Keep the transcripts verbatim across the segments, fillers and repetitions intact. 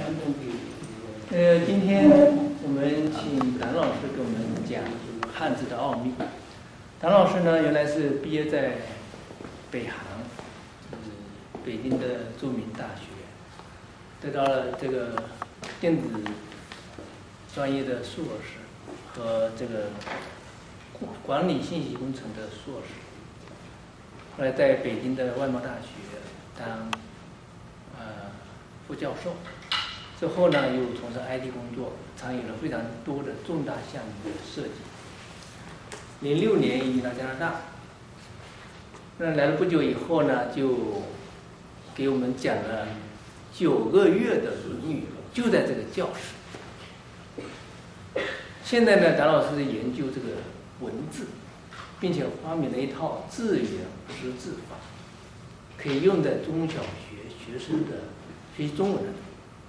呃，今天我们请谭老师给我们讲汉字的奥秘。谭老师呢，原来是毕业在北航，就是北京的著名大学，得到了这个电子专业的硕士和这个管理信息工程的硕士。后来在北京的外贸大学当呃副教授。之后呢，又从事 I T 工作，参与了非常多的重大项目的设计。零六年移民到加拿大，那来了不久以后呢，就给我们讲了九个月的《论语》，就在这个教室。现在呢，谭老师研究这个文字，并且发明了一套字源识字法，可以用在中小学学生的学习中文的。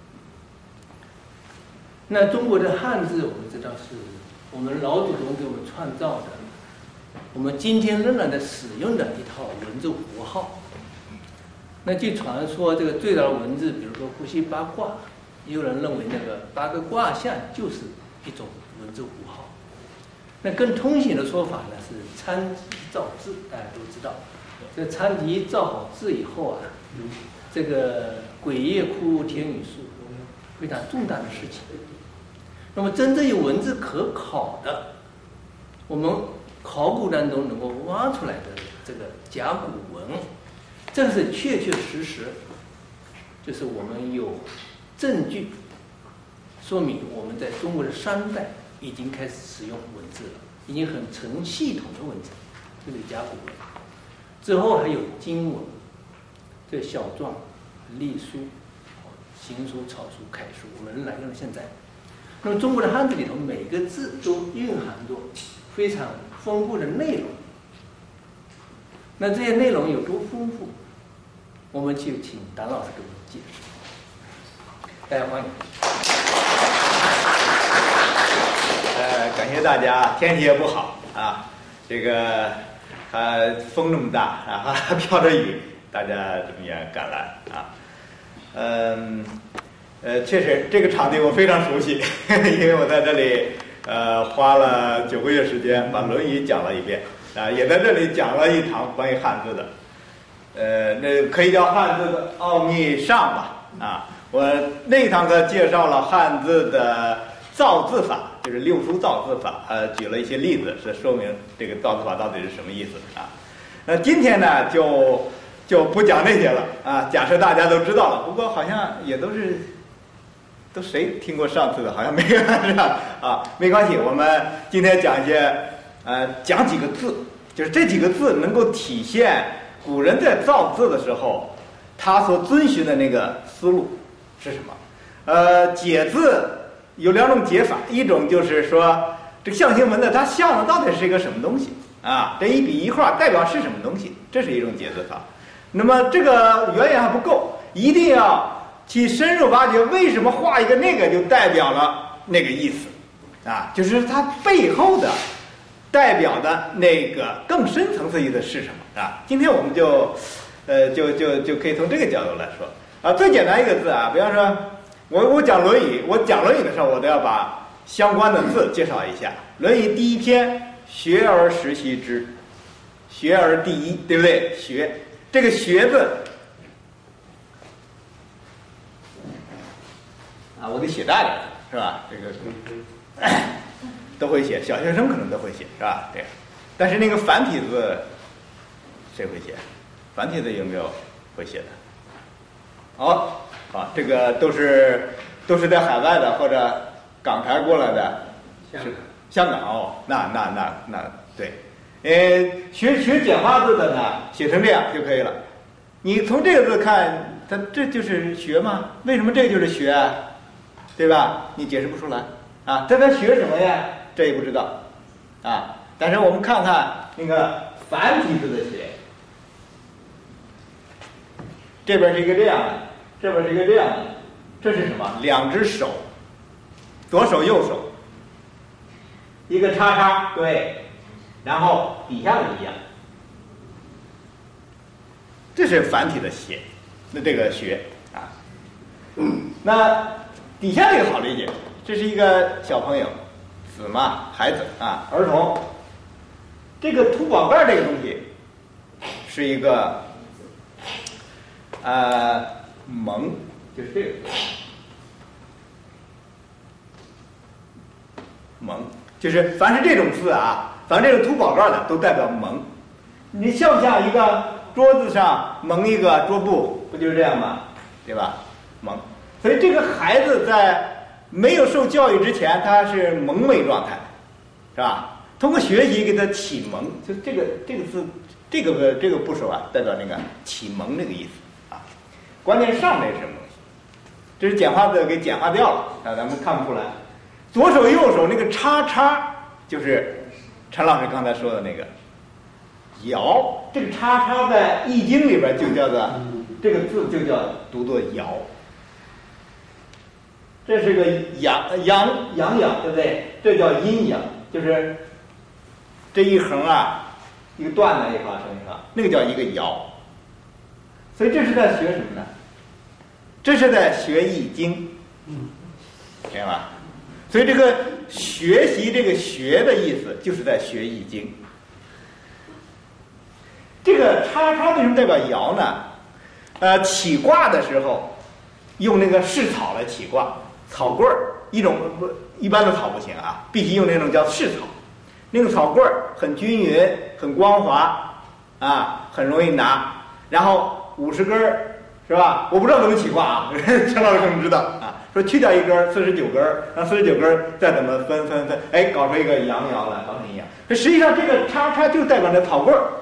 那中国的汉字，我们知道是我们老祖宗给我们创造的，我们今天仍然在使用的一套文字符号。那据传说，这个最早的文字，比如说伏羲八卦，也有人认为那个八个卦象就是一种文字符号。那更通行的说法呢是参题造字，大家都知道，这参题造好字以后啊，这个鬼夜哭天雨粟，非常重大的事情。那么真正有文字可考的，我们考古当中能够挖出来的这个甲骨文，这是确确实实，就是我们有证据说明我们在中国的商代已经开始使用文字了，已经很成系统的文字，这个甲骨文。之后还有经文，这小篆、隶书、行书、草书、楷书，我们仍然用到现在。那么中国的汉字里头，每个字都蕴含着非常丰富的内容。那这些内容有多丰富，我们就请谭老师给我们解释。大家欢迎。 呃，感谢大家。天气也不好啊，这个还风那么大啊，还飘着雨，大家怎么样赶来啊？嗯。呃，确实，这个场地我非常熟悉，因为我在这里，呃，花了九个月时间把《论语》讲了一遍，啊，也在这里讲了一堂关于汉字的，呃，那可以叫汉字的奥秘上吧，啊，我那一堂课介绍了汉字的造字法，就是六书造字法，呃，举了一些例子，是说明这个造字法到底是什么意思啊。那今天呢，就就不讲这些了啊，假设大家都知道了，不过好像也都是。都谁听过上次的？好像没有是吧？啊，没关系，我们今天讲一些，呃，讲几个字，就是这几个字能够体现古人在造字的时候，他所遵循的那个思路是什么？呃，解字有两种解法，一种就是说这个象形文字它象的到底是一个什么东西啊？这一笔一画代表是什么东西？这是一种解字法。那么这个远远还不够，一定要去深入挖掘为什么画一个那个就代表了那个意思啊，就是它背后的代表的那个更深层次意思是什么啊？今天我们就呃就就就可以从这个角度来说啊，最简单一个字啊，比方说我我讲《论语》，我讲《论语》的时候，我都要把相关的字介绍一下。《论语》第一篇学而时习之，学而第一，对不对？学这个学字。啊，我得写大点，是吧？这个都会写，小学生可能都会写，是吧？对。但是那个繁体字谁会写？繁体字有没有会写的？哦，啊，这个都是都是在海外的或者港台过来的，是香港哦。那那那那对，呃，学学简化字的呢，写成这样就可以了。你从这个字看，它这就是学吗？为什么这就是学啊？对吧？你解释不出来啊！这在学什么呀？这也不知道啊。但是我们看看那个繁体字的写，这边是一个这样的，这边是一个这样的，这是什么？两只手，左手右手，一个叉叉，对，然后底下的一样，这是繁体的写，那这个学啊，那。 底下这个好理解，这是一个小朋友，子嘛，孩子啊，儿童。这个凸宝盖这个东西是一个呃蒙，就是这个蒙，就是凡是这种字啊，凡这个凸宝盖的都代表蒙。你像不像一个桌子上蒙一个桌布，不就是这样吗？对吧？蒙。所以这个孩子在没有受教育之前，他是蒙昧状态，是吧？通过学习给他启蒙，就这个这个字，这个这个部首啊，代表那个启蒙那个意思啊。关键上面是什么东西？这是简化字给简化掉了啊，咱们看不出来。左手右手那个叉叉，就是陈老师刚才说的那个爻。这个叉叉在易经里边就叫做这个字就叫读作爻。这是个阳阳阳阳，对不对？这叫阴阳，就是这一横啊，一个段的一横成一横，那个叫一个爻。所以这是在学什么呢？这是在学易经，明白吧？所以这个学习这个学的意思，就是在学易经。这个叉叉为什么代表爻呢？呃，起卦的时候用那个蓍草来起卦，草棍儿一种不一般的草不行啊，必须用那种叫蓍草。那个草棍儿很均匀，很光滑啊，很容易拿。然后五十根儿是吧？我不知道怎么起卦啊，陈老师可能知道啊。说去掉一根，四十九根，然后四十九根再怎么分分分，哎，搞出一个阳爻来，搞成一样。这实际上这个叉叉就代表着草棍儿，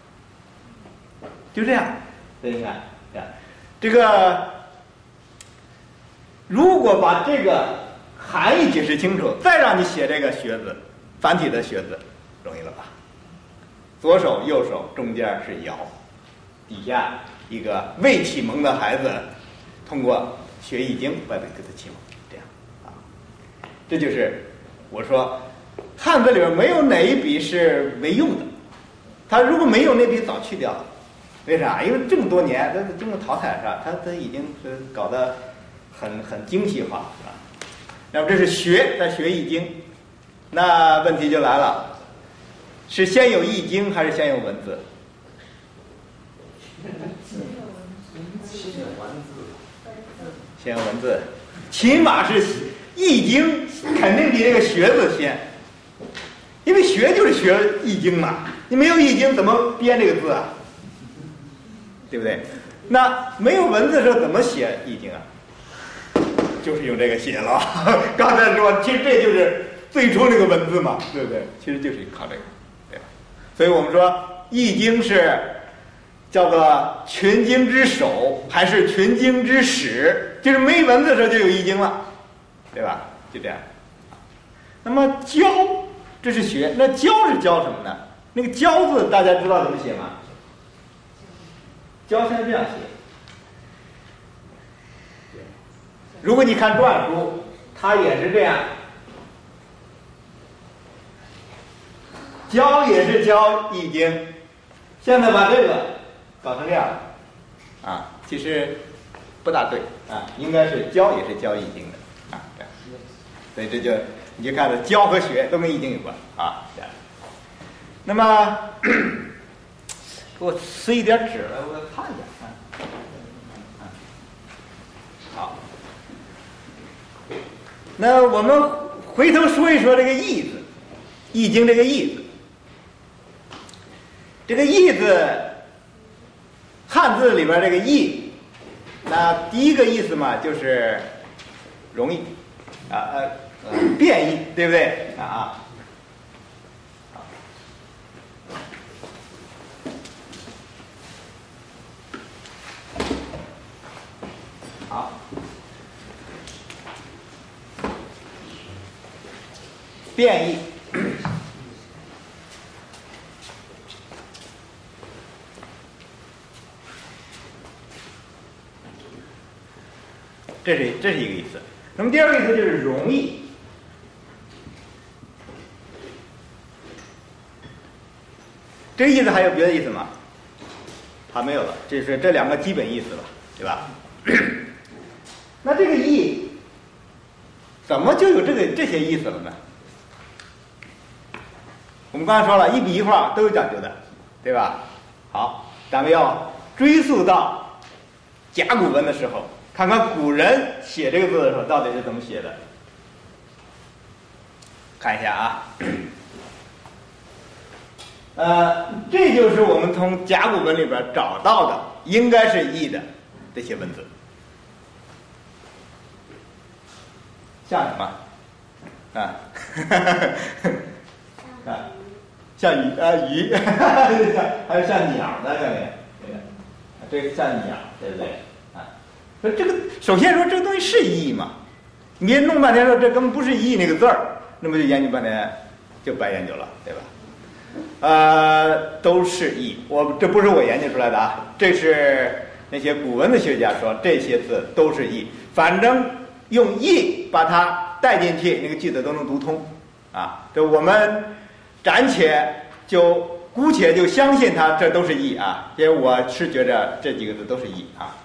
就这样。对，你看，看这个，如果把这个含义解释清楚，再让你写这个学字，繁体的学字，容易了吧？左手右手中间是爻，底下一个未启蒙的孩子，通过学易经把它给它启蒙，这样啊，这就是我说汉字里边没有哪一笔是没用的，他如果没有那笔早去掉了，为啥？因为这么多年它经过淘汰是吧？它它已经是搞得很很精细化啊。那么这是学在学易经，那问题就来了，是先有易经还是先有文字？先有文字，起码是易经肯定比这个学字先，因为学就是学易经嘛，你没有易经怎么编这个字啊？对不对？那没有文字的时候怎么写易经啊？就是用这个写了。刚才说，其实这就是最初那个文字嘛，对不对？其实就是靠这个，对吧？所以我们说易经是叫做群经之首还是群经之始？就是没文字的时候就有易经了，对吧？就这样。那么教，这是学，那教是教什么呢？那个教字大家知道怎么写吗？教现在这样写。如果你看篆书，它也是这样。教也是教易经，现在把这个搞成这样啊，其实不大对啊，应该是教也是教易经的啊，这样。所以这就你就看着教和学都跟易经有关啊，这样。那么给我撕一点纸来，我看一下啊。好，那我们回头说一说这个易字，易经这个易字。这个易字，汉字里边这个易，那第一个意思嘛，就是容易啊呃呃变易，对不对啊？好，变易。这是这是一个意思。那么第二个意思就是容易。这个意思还有别的意思吗？还没有了，这是这两个基本意思了，对吧？那这个易怎么就有这个这些意思了呢？我们刚才说了，一笔一画都有讲究的，对吧？好，咱们要追溯到甲骨文的时候，看看古人写这个字的时候到底是怎么写的。看一下啊，呃，这就是我们从甲骨文里边找到的，应该是易的这些文字。像什么？啊，啊，像鱼啊鱼，还有像鸟的这个，这个，这个像鸟，对不对？啊，说这个，首先说这个东西是易吗？你别弄半天说这根本不是易那个字儿，那么就研究半天就白研究了，对吧？呃，都是易，我这不是我研究出来的啊，这是那些古文的学家说这些字都是易，反正用易把它带进去，那个句子都能读通啊。这我们暂且就姑且就相信它，这都是易啊，因为我是觉着这几个字都是易啊。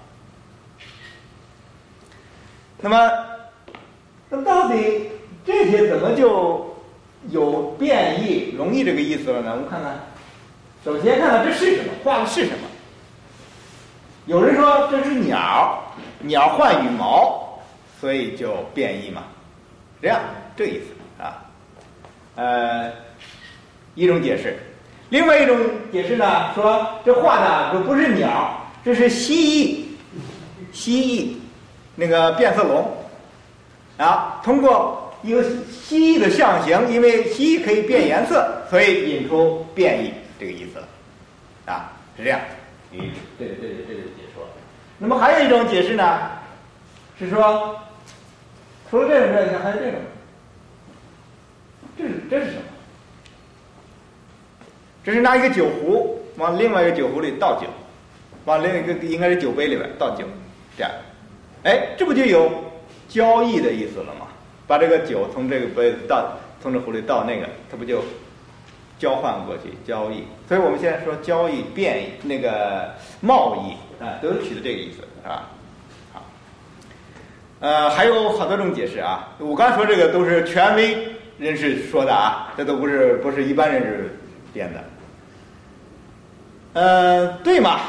那么，那到底这些怎么就有变易、容易这个意思了呢？我们看看，首先看看这是什么，画的是什么。有人说这是鸟，鸟换羽毛，所以就变易嘛，这样这个意思啊。呃，一种解释，另外一种解释呢，说这画的这不是鸟，这是蜥蜴，蜥蜴那个变色龙啊，通过一个蜥蜴的象形，因为蜥蜴可以变颜色，所以引出变异这个意思了啊，是这样。嗯，这个这个这个解说。那么还有一种解释呢，是说除了这种这个还有这种，这是这是什么？这是拿一个酒壶往另外一个酒壶里倒酒，往另一个应该是酒杯里边倒酒，这样，哎，这不就有交易的意思了吗？把这个酒从这个杯子倒，从这壶里倒那个，它不就交换过去，交易。所以我们现在说交易、变异、那个贸易啊，都是取的这个意思，是吧？好，呃，还有好多种解释啊。我刚才说这个都是权威人士说的啊，这都不是不是一般人士编的。呃，对嘛？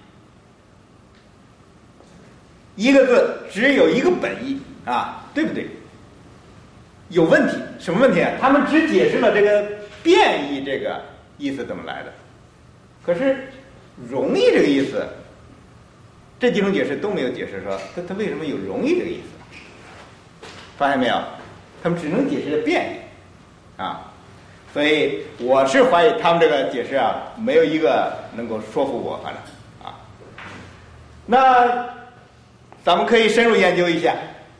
一个字只有一个本意啊，对不对？有问题，什么问题啊？他们只解释了这个变异这个意思怎么来的，可是容易这个意思，这几种解释都没有解释说它它为什么有容易这个意思，发现没有？他们只能解释变异啊，所以我是怀疑他们这个解释啊，没有一个能够说服我，反正啊，那咱们可以深入研究一下，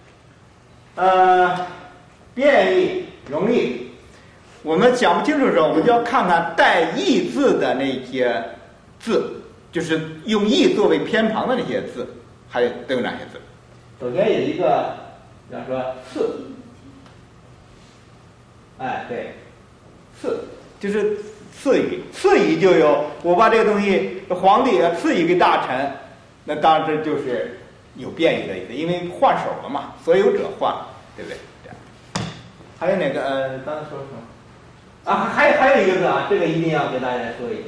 呃。变异容易，我们讲不清楚的时候，我们就要看看带异字的那些字，就是用异作为偏旁的那些字，还有都有哪些字？首先有一个，比方说赐，哎，对，赐就是赐予，赐予就有我把这个东西皇帝啊赐予给大臣，那当然这就是有变异的意思，因为换手了嘛，所有者换，对不对？还有哪个？呃，刚才说什么？啊，还还有一个字啊，这个一定要给大家说一下。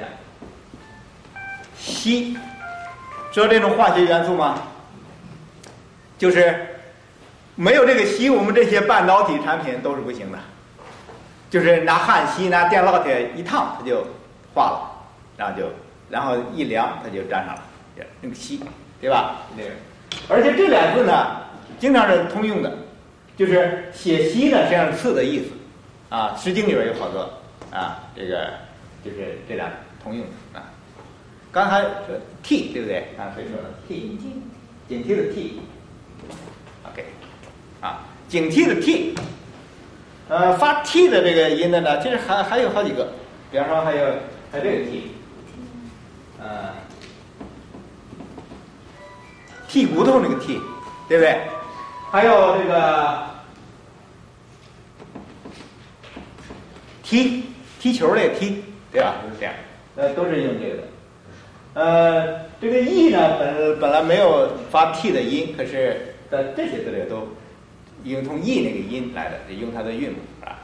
硒，知道这种化学元素吗？就是没有这个硒，我们这些半导体产品都是不行的。就是拿焊锡、拿电烙铁一烫，它就化了，然后就然后一凉，它就粘上了，那个硒，对吧？那个，而且这俩字呢，经常是通用的。就是写硒呢，实际上是刺的意思，啊，《诗经》里边有好多啊，这个就是这俩通用的啊。刚才说 t 对不对？啊，所以说 t 警惕的 t，OK， 啊，警惕的 t， 呃，发 t 的这个音的呢，其实还还有好几个，比方说还有还有这个 t， 呃，剔骨头那个 t， 对不对？还有这个踢踢球类踢，对吧？就是这样，呃，都是用这个的。呃，这个 e 呢，本本来没有发 t 的音，可是在这些字里都因为从义那个音来的，用它的韵母啊。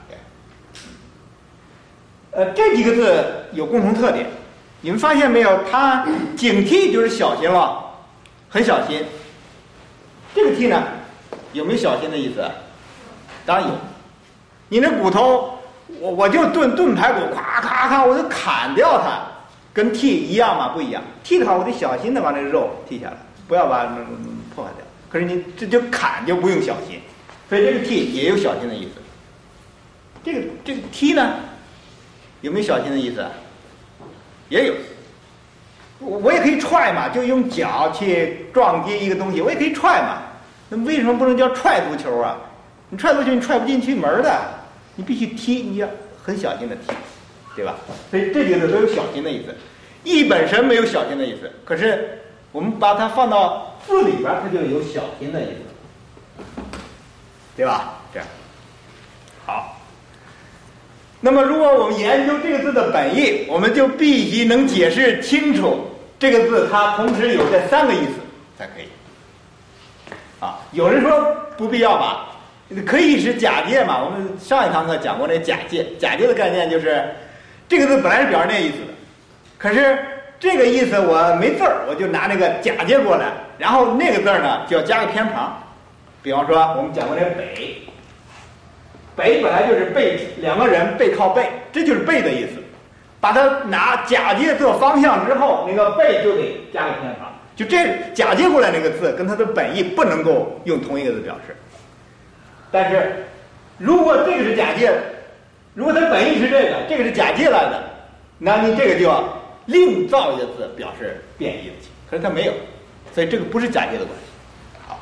呃，这几个字有共同特点，你们发现没有？它警惕就是小心了，很小心。这个剔呢，有没有小心的意思？当然有。你那骨头，我我就炖炖排骨，咵咵咵，我就砍掉它，跟剔一样吗？不一样。剔的话，我得小心的把那个肉剔下来，不要把它破坏掉。可是你这就砍就不用小心，所以这个剔也有小心的意思。这个这个剔呢？有没有小心的意思？也有。我我也可以踹嘛，就用脚去撞击一个东西，我也可以踹嘛。那为什么不能叫踹足球啊？你踹足球你踹不进去门的，你必须踢，你要很小心的踢，对吧？所以这几个都有小心的意思。义本身没有小心的意思，可是我们把它放到字里边，它就有小心的意思，对吧？这样，好。那么，如果我们研究这个字的本意，我们就必须能解释清楚这个字它同时有这三个意思才可以。啊，有人说不必要吧，可以是假借嘛。我们上一堂课讲过那假借，假借的概念就是这个字本来是表示那意思的，可是这个意思我没字儿，我就拿那个假借过来，然后那个字呢就要加个偏旁。比方说我们讲过那北。北本来就是背，两个人背靠背，这就是背的意思。把它拿假借做方向之后，那个背就得加个偏旁。就这假借过来那个字跟它的本意不能够用同一个字表示。但是如果这个是假借，如果它本意是这个，这个是假借来的，那你这个就要另造一个字表示变异的。可是它没有，所以这个不是假借的关系。好，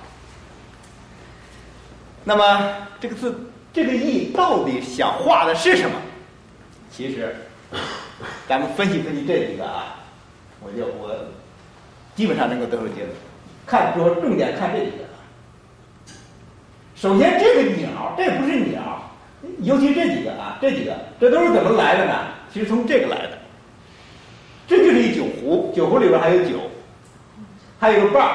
那么这个字。这个义到底想画的是什么？其实，咱们分析分析这几个啊，我就我基本上能够得出结论。看，说重点看这几个。首先，这个鸟，这不是鸟，尤其这几个啊，这几个，这都是怎么来的呢？其实从这个来的。这就是一酒壶，酒壶里边还有酒，还有个把儿。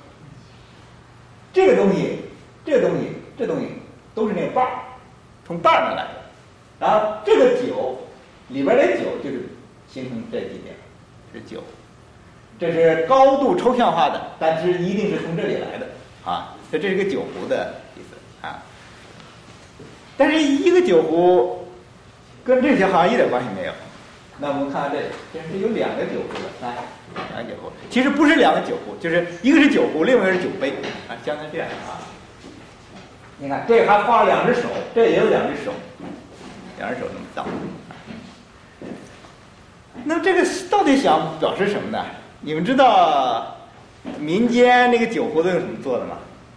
这个东西，这个东西，这东西。都是那个把儿，从把儿那来的。然后这个酒里边的酒就是形成这几点，是酒。这是高度抽象化的，但是一定是从这里来的啊。这这是个酒壶的意思啊。但是一个酒壶跟这些好像一点关系没有。那我们看看这里，这是有两个酒壶的，来，两个酒壶。其实不是两个酒壶，就是一个是酒壶，另外一个是酒杯啊，相当于这样啊。你看，这还画了两只手，这也有两只手，两只手那么大。那这个到底想表示什么呢？你们知道民间那个酒壶都用什么做的吗？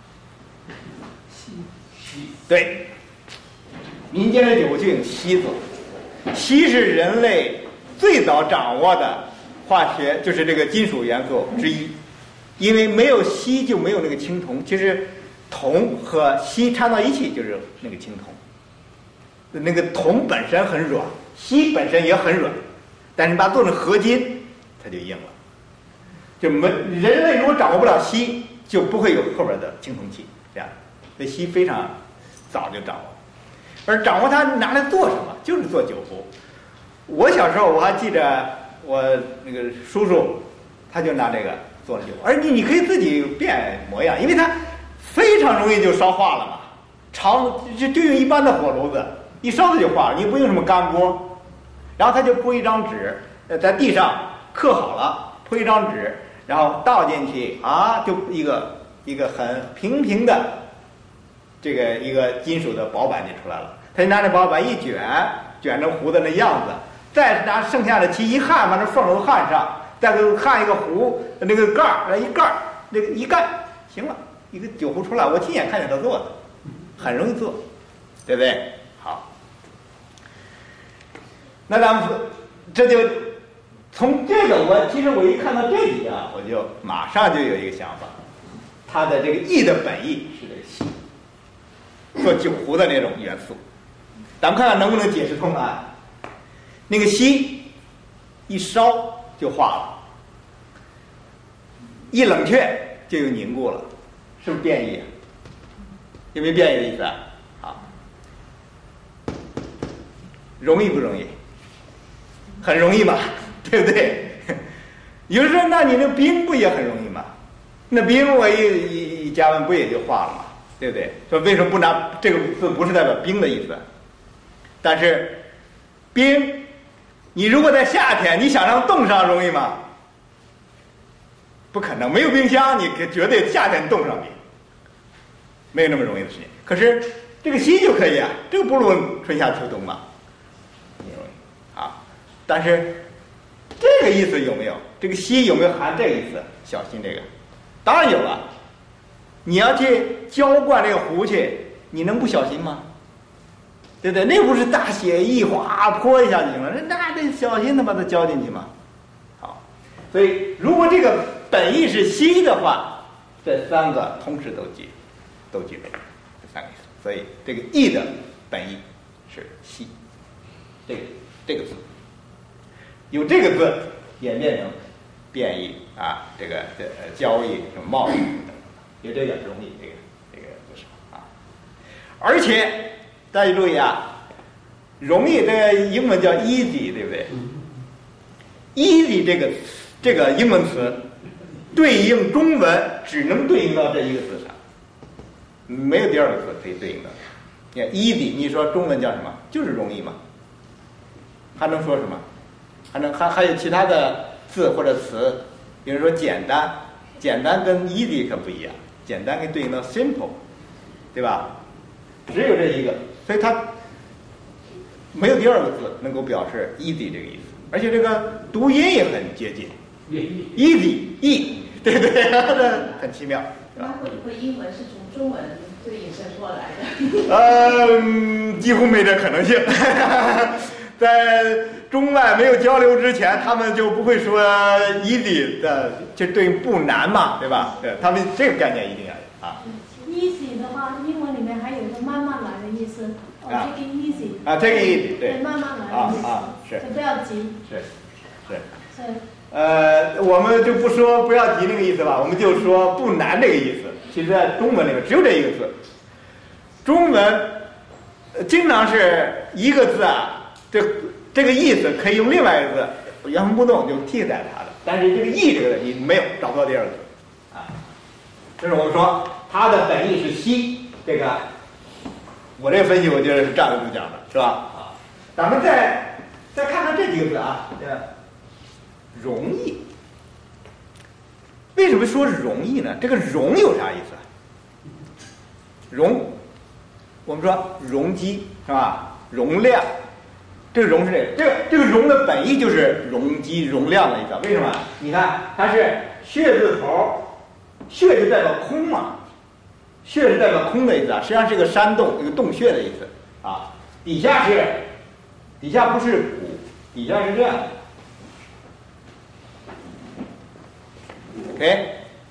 锡。对，民间的酒壶就用锡做。锡是人类最早掌握的化学，就是这个金属元素之一，因为没有锡就没有那个青铜。其实。铜和锡掺到一起就是那个青铜，那个铜本身很软，锡本身也很软，但是把它做成合金，它就硬了。就没人类如果掌握不了锡，就不会有后边的青铜器。这样，所以锡非常早就掌握，而掌握它拿来做什么？就是做酒壶。我小时候我还记着，我那个叔叔他就拿这个做了酒，而你你可以自己变模样，因为它。非常容易就烧化了嘛，长就就用一般的火炉子一烧它就化了，你不用什么干锅，然后他就铺一张纸，呃，在地上刻好了，铺一张纸，然后倒进去啊，就一个一个很平平的这个一个金属的薄板就出来了。他就拿那薄板一卷，卷成壶的那样子，再拿剩下的漆一焊，把那缝都焊上，再给焊一个壶那个盖儿，一盖儿那个一盖，行了。一个酒壶出来，我亲眼看见他做的，很容易做，对不对？好，那咱们这就从这个我其实我一看到这几个，我就马上就有一个想法，它的这个义的本意是这个锡，做酒壶的那种元素，咱们看看能不能解释通啊？那个锡一烧就化了，一冷却就又凝固了。是不是变异？ 有没有变异的意思啊？好，容易不容易？很容易嘛，对不对？有人说，那你那冰不也很容易吗？那冰我一一一加温不也就化了吗？对不对？说为什么不拿这个字不是代表冰的意思？但是冰，你如果在夏天，你想让冻上容易吗？不可能，没有冰箱，你绝对夏天冻上冰，没有那么容易的事情。可是这个稀就可以啊，这个不论春夏秋冬嘛，挺容易啊。但是这个意思有没有？这个稀有没有含这个意思？小心这个，当然有了。你要去浇灌这个壶去，你能不小心吗？对不对？那不是大血一哗泼一下就行了，那得小心的把它浇进去嘛。好，所以如果这个本意是稀的话，这三个同时都具都具备这三个意思。所以这个义的本意是稀，这个这个字有这个字演变成变异啊，这个这交易、什么贸易等等，有这个容易，这个这个不少啊。而且大家注意啊，容易这个英文叫 easy， 对不对 ？easy 这个这个英文词对应中文只能对应到这一个字上，没有第二个字可以对应的。你看 easy， 你说中文叫什么？就是容易嘛，还能说什么？还能还还有其他的字或者词？有人说简单，简单跟 easy 可不一样，简单可以对应到 simple， 对吧？只有这一个，所以它没有第二个字能够表示 easy 这个意思，而且这个读音也很接近 ，easy e， 对不对？这很奇妙。 那会不会英文是从中文对引申过来的？ 呃，几乎没这可能性。在中外没有交流之前，他们就不会说 easy 的，就对应不难嘛，对吧？对，他们这个概念一定要有啊。 easy 的话，英文里面还有一个慢慢来的意思。 啊 take it easy。 啊 take it easy， 对， 慢慢来的意思。 啊啊，是。 就不要急。 是，是。 是。 呃，我们就不说不要急那个意思吧，我们就说不难这个意思。其实，在中文里面只有这一个字。中文经常是一个字啊，这这个意思可以用另外一个字原封不动就替代它的，但是这个义这个你没有找不到第二个字啊。这是我们说它的本意是稀，这个我这个分析我觉得是站得住脚的，是吧？啊，咱们再再看看这几个字啊，这容易。为什么说是容易呢？这个容有啥意思啊？容，我们说容积是吧？容量，这个容是这个，这个这个容的本意就是容积、容量的意思。为什么？你看它是穴字头，穴就代表空嘛，穴是代表空的意思啊，实际上是个山洞，一个洞穴的意思啊。底下是，底下不是骨，底下是这样的。OK，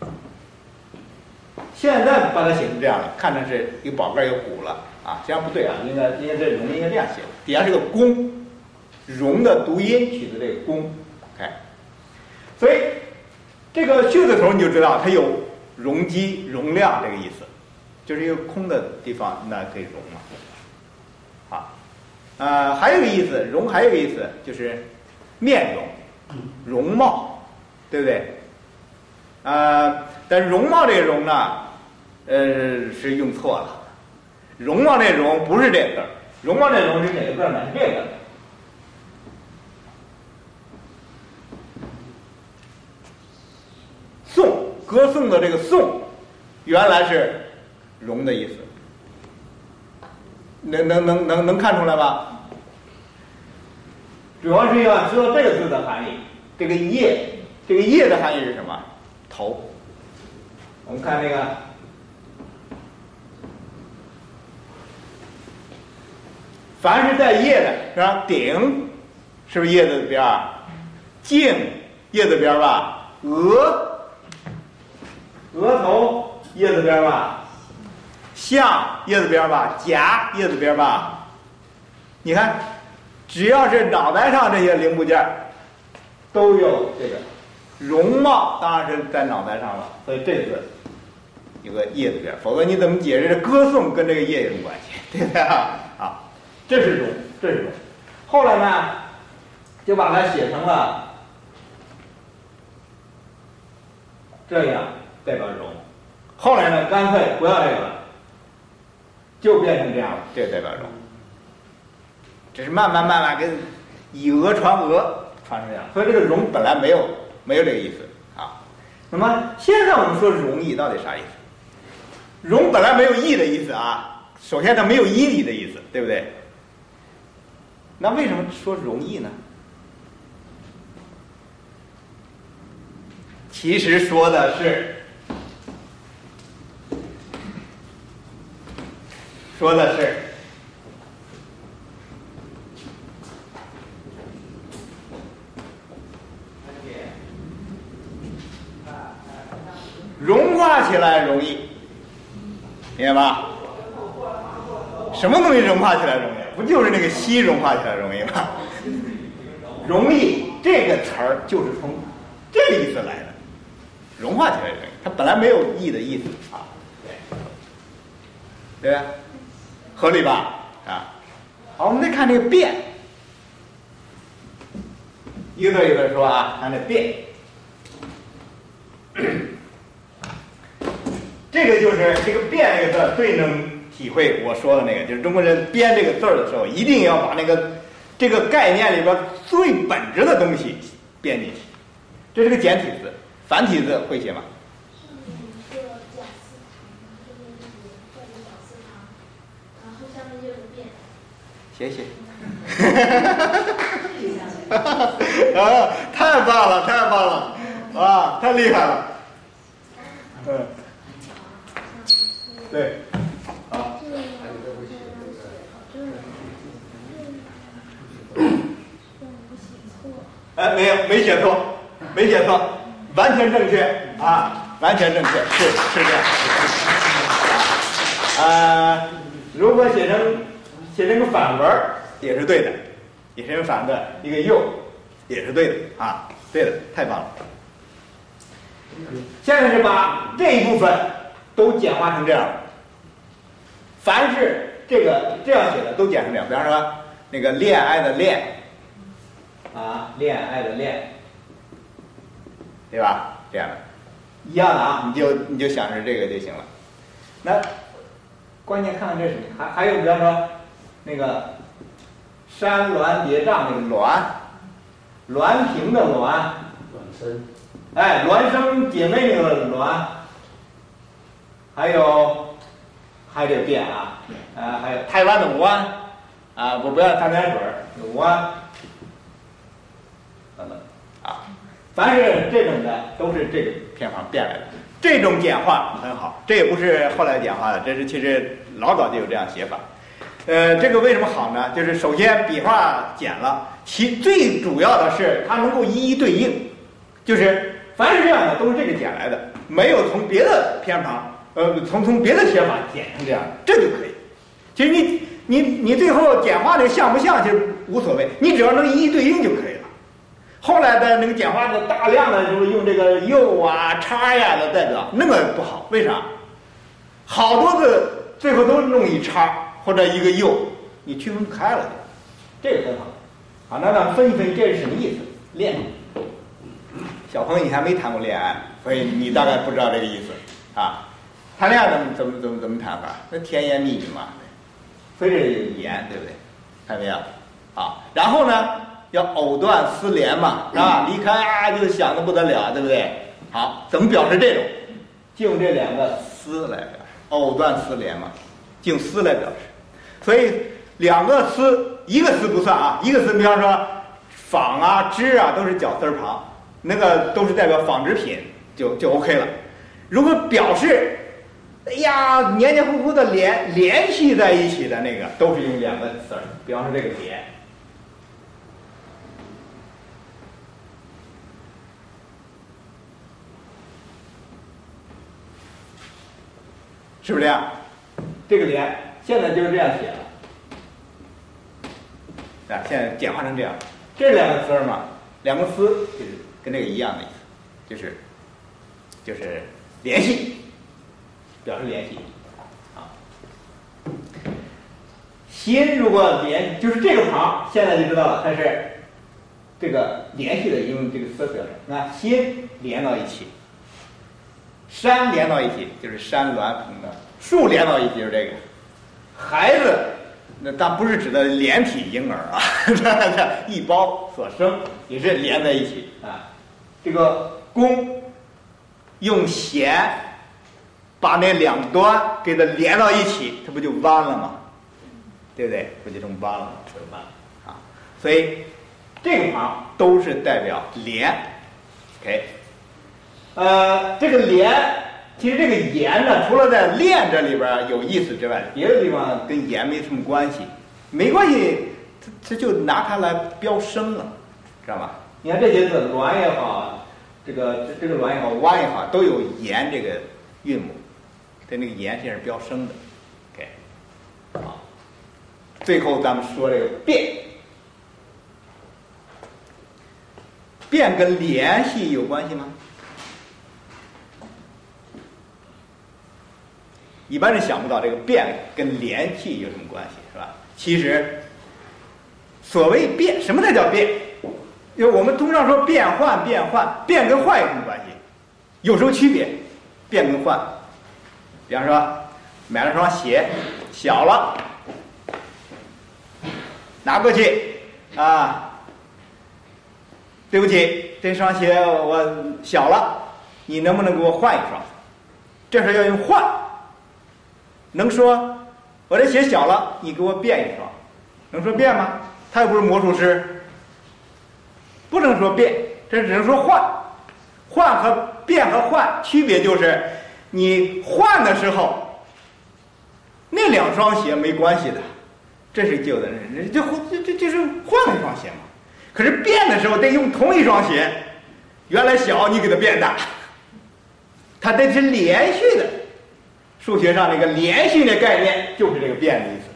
现在把它写成这样了，看成是一个宝盖有骨了啊，这样不对啊，应该应该这容应该这样写，底下是个弓，容的读音取的这个弓 ，OK， 所以这个穴字头你就知道它有容积、容量这个意思，就是一个空的地方，那可以容嘛。好，呃，还有一个意思，容还有一个意思就是面容、容貌，对不对？呃，但是容貌这个容呢，呃，是用错了。容貌这容不是这个字儿，容貌这容是哪个字呢？是这个。颂，歌颂的这个颂，原来是容的意思。能能能能能看出来吧？主要是要知道这个字的含义。这个叶，这个叶的含义是什么？头，我们看这个，凡是带叶的，是吧？顶是不是叶子的边儿？颈叶子边儿吧？额，额头叶子边儿吧？项叶子边儿吧？颊叶子边儿吧？你看，只要是脑袋上这些零部件，都有这个。容貌当然是在脑袋上了，所以这个字有个叶字边，否则你怎么解释这歌颂跟这个叶有什么关系？对不对啊？啊，这是容，这是容。后来呢，就把它写成了这样代表容。后来呢，干脆不要这个了，就变成这样了，这代表容。这是慢慢慢慢跟以讹传讹传成这样，所以这个容本来没有没有这个意思啊。那么现在我们说容易到底啥意思？容本来没有义的意思啊，首先它没有义理的意思，对不对？那为什么说容易呢？其实说的是说的是融化起来容易，明白吧？什么东西融化起来容易？不就是那个锡融化起来容易吗？容易这个词儿就是从这个意思来的，融化起来容易，它本来没有义的意思啊，对吧？合理吧？啊，好，我们再看这个变，一个字一个字说啊，看这变。这个就是这个“变”这个字最能体会我说的那个，就是中国人编这个字儿的时候，一定要把那个这个概念里边最本质的东西编进去。这是个简体字，繁体字会写吗？ 上面一个贾斯堂，这边是这里贾斯堂，然后下面就有个变。 谢谢。啊，太棒了，太棒了，啊，太厉害了。嗯。对，好。哎，没有，没写错，没写错，完全正确啊，完全正确，是是这样。呃，如果写成写成个反文也是对的，也是反的一个又也是对的啊，对的，太棒了。现在是把这一部分都简化成这样。凡是这个这样写的都简成这样，比方说那个恋爱的恋，啊，恋爱的恋，对吧？这样的，一样的啊，你就你就想是这个就行了。那关键看看这是什么，还还有比方说那个山峦叠嶂那个峦，峦平的峦， 孪生， 哎，孪生姐妹那个孪，还有。还有这个变啊，啊，还有台湾的湾，啊，不不要碳酸水，有湾，等等，啊，凡是这种的都是这个偏旁变来的。这种简化很好，这也不是后来简化的，这是其实老早就有这样写法。呃，这个为什么好呢？就是首先笔画简了，其最主要的是它能够一一对应，就是凡是这样的都是这个简来的，没有从别的偏旁。呃，从从别的写法简成这样，这就可以。其实你你你最后简化的像不像，其实无所谓，你只要能一一对应就可以了。后来的那个简化的大量的就是用这个又啊、叉呀的代表，那个不好，为啥？好多字最后都弄一叉或者一个又，你区分开了，这个很好。好，那咱们分析分析这是什么意思？恋，小朋友你还没谈过恋爱，所以你大概不知道这个意思啊。谈恋爱怎么怎么怎么怎么谈法？那甜言蜜语嘛，非得有言，对不对？看没有？啊，然后呢，要藕断丝连嘛，是吧？离开啊，就想的不得了，对不对？好，怎么表示这种？就用这两个丝来表示，藕断丝连嘛，就用丝来表示。所以两个丝，一个丝不算啊，一个丝，比方说纺啊、织啊，都是绞丝旁，那个都是代表纺织品，就就 OK 了。如果表示哎呀，黏黏糊糊的联联系在一起的那个，都是用两个字儿，比方说这个联，是不是这样？这个联现在就是这样写了，啊，现在简化成这样，这两个词儿嘛，两个丝就是跟这个一样的意思，就是就是联系。 表示联系啊。心如果连就是这个旁，现在就知道了，它是这个联系的，用这个词表示。那心连到一起，山连到一起就是山峦鹏的，树连到一起就是这个。孩子，那但不是指的连体婴儿啊，一胞所生也是连在一起啊。这个弓用弦把那两端给它连到一起，它不就弯了吗？对不对？不就这么弯了吗？这弯啊，所以这个旁都是代表连。OK， 呃，这个连，其实这个言呢，除了在练这里边有意思之外，别的地方跟言没什么关系，没关系，它它就拿它来标声了，知道吧？你看这些字，鸾也好，这个这这个鸾也好，弯也好，都有言这个韵母，对，那个言现在是标声的。OK， 好。最后咱们说这个变，变跟联系有关系吗？一般人想不到这个变跟联系有什么关系，是吧？其实，所谓变，什么才叫变？因为我们通常说变换、变换，变跟换有什么关系？有时候区别，变跟换。比方说，买了双鞋，小了。拿过去啊，对不起，这双鞋我小了，你能不能给我换一双？这时要用换，能说我这鞋小了，你给我变一双，能说变吗？他又不是魔术师，不能说变，这只能说换。换和变和换区别就是，你换的时候，那两双鞋没关系的。这是旧的人，这这这这是换了一双鞋嘛？可是变的时候得用同一双鞋，原来小你给它变大，它得是连续的。数学上那个连续的概念就是这个变的意思。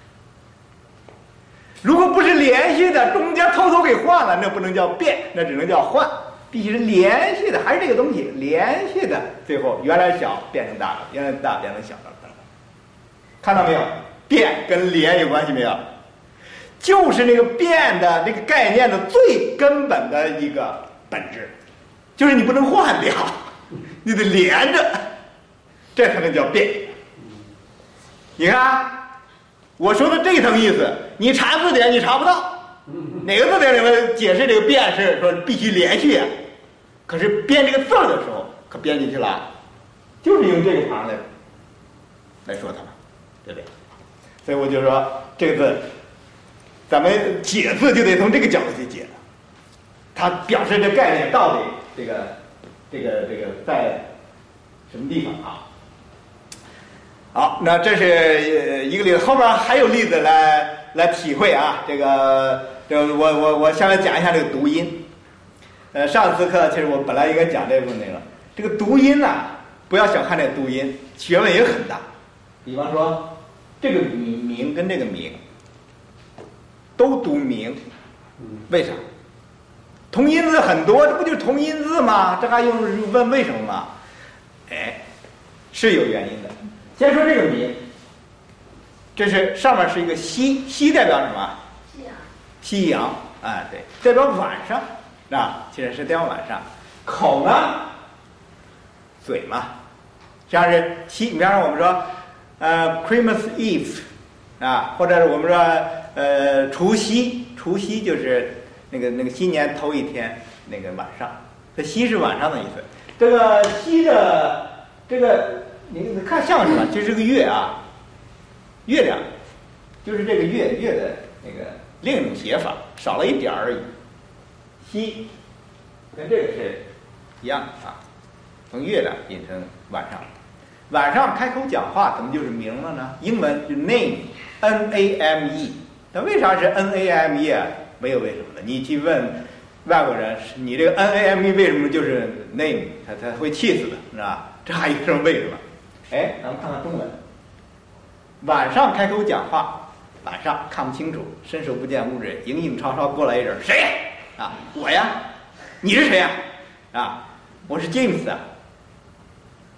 如果不是连续的，中间偷偷给换了，那不能叫变，那只能叫换。必须是连续的，还是这个东西连续的，最后原来小变成大了，原来大变成小了，看到没有？变跟连有关系没有？就是那个变的这个概念的最根本的一个本质，就是你不能换掉，你得连着，这才能叫变。你看，我说的这层意思，你查字典你查不到，哪个字典里面解释这个变是说必须连续啊？可是编这个字的时候可编进去了，就是用这个旁来来说它们，对不对？所以我就说这个字，咱们解字就得从这个角度去解了。它表示这概念到底这个这个这个在什么地方啊？好，那这是一个例子，后边还有例子来来体会啊。这个这个我我我先来讲一下这个读音。呃，上次课其实我本来应该讲这部分内容，这个读音啊，不要小看这个读音，学问也很大。比方说。这个名跟这个名都读名，为啥？同音字很多，这不就是同音字吗？这还用问为什么吗？哎，是有原因的。先说这个名，这是上面是一个西，西代表什么？ 夕阳。 夕阳，哎，对，代表晚上啊，其实是代表晚上。口呢？嘴嘛，像是西，比方说我们说。呃 ，Christmas Eve， 啊，或者是我们说呃除夕，除夕就是那个那个新年头一天那个晚上，这夕是晚上的意思。这个夕的这个你你看像什么？这是个月啊，月亮，就是这个月月的那个另一种写法，少了一点而已。夕跟这个是一样的啊，从月亮变成晚上。晚上开口讲话怎么就是名了呢？英文就 name，N A M E。那为啥是 N A M E 啊？没有为什么的。你去问外国人，你这个 N A M E 为什么就是 name？ 他他会气死的，是吧？这还有什么为什么？哎，咱们看看中文。晚上开口讲话，晚上看不清楚，伸手不见五指，影影绰绰过来一人，谁啊？我呀，你是谁呀？啊，我是 James 啊。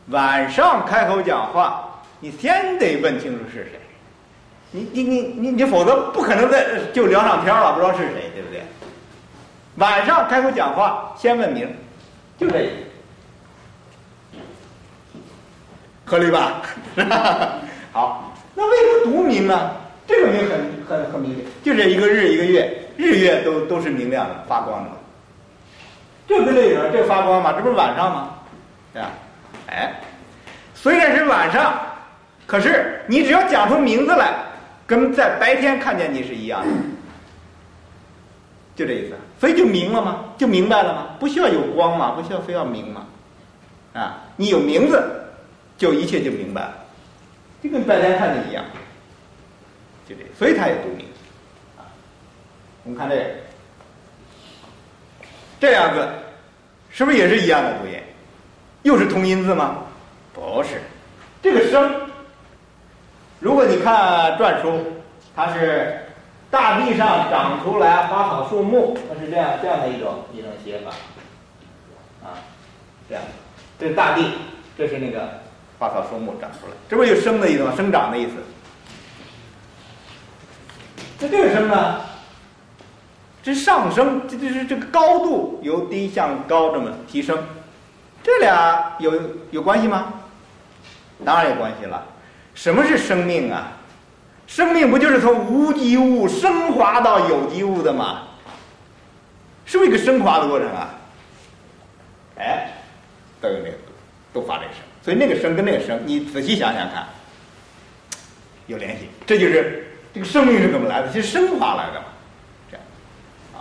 晚上开口讲话，你先得问清楚是谁，你你你你你否则不可能在就聊上天了，不知道是谁，对不对？晚上开口讲话，先问名，就这一个，合理吧？好，那为什么读明呢？这个明很很很明显，就这一个日一个月，日月都都是明亮的、发光的。这个类人，这发光嘛，这不是晚上吗？对吧？哎，虽然是晚上，可是你只要讲出名字来，跟在白天看见你是一样的，就这意思。所以就明了吗？就明白了吗？不需要有光嘛，不需要非要明嘛。啊，你有名字，就一切就明白了，就跟白天看见一样。就这，所以他也读明。啊，我们看这个，这样子，是不是也是一样的读音？又是同音字吗？不是，这个声，如果你看篆书，它是大地上长出来花草树木，它是这样这样的一种一种写法，啊，这样，这是大地，这是那个花草树木长出来，这不是有生的意思吗？生长的意思。那这个声呢？这上升，这就是这个高度由低向高这么提升，这俩有有关系吗？当然有关系了。什么是生命啊？生命不就是从无机物升华到有机物的吗？是不是一个升华的过程啊？哎，都有那个都发这个声，所以那个声跟那个声，你仔细想想看，有联系。这就是这个生命是怎么来的？是升华来的嘛？这样啊。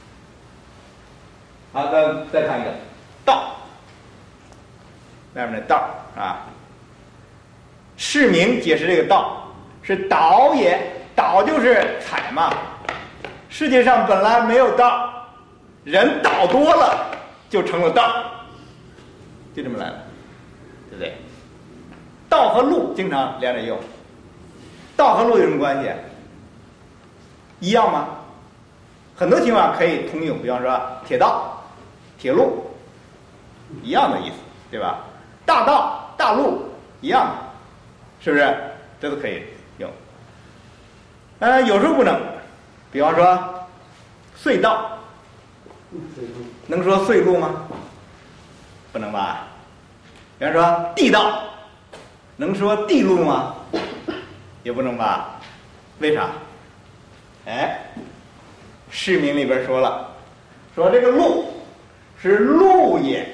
好，咱再看一个道，外面的道啊。释名解释这个道是导也，导就是采嘛。世界上本来没有道，人导多了就成了道，就这么来的，对不对？道和路经常连着用，道和路有什么关系？一样吗？很多情况可以通用，比方说铁道、铁路，一样的意思，对吧？大道、大路一样的。是不是？这都可以用。呃，有时候不能，比方说隧道，能说隧路吗？不能吧？比方说地道，能说地路吗？也不能吧？为啥？哎，释名里边说了，说这个路是路也，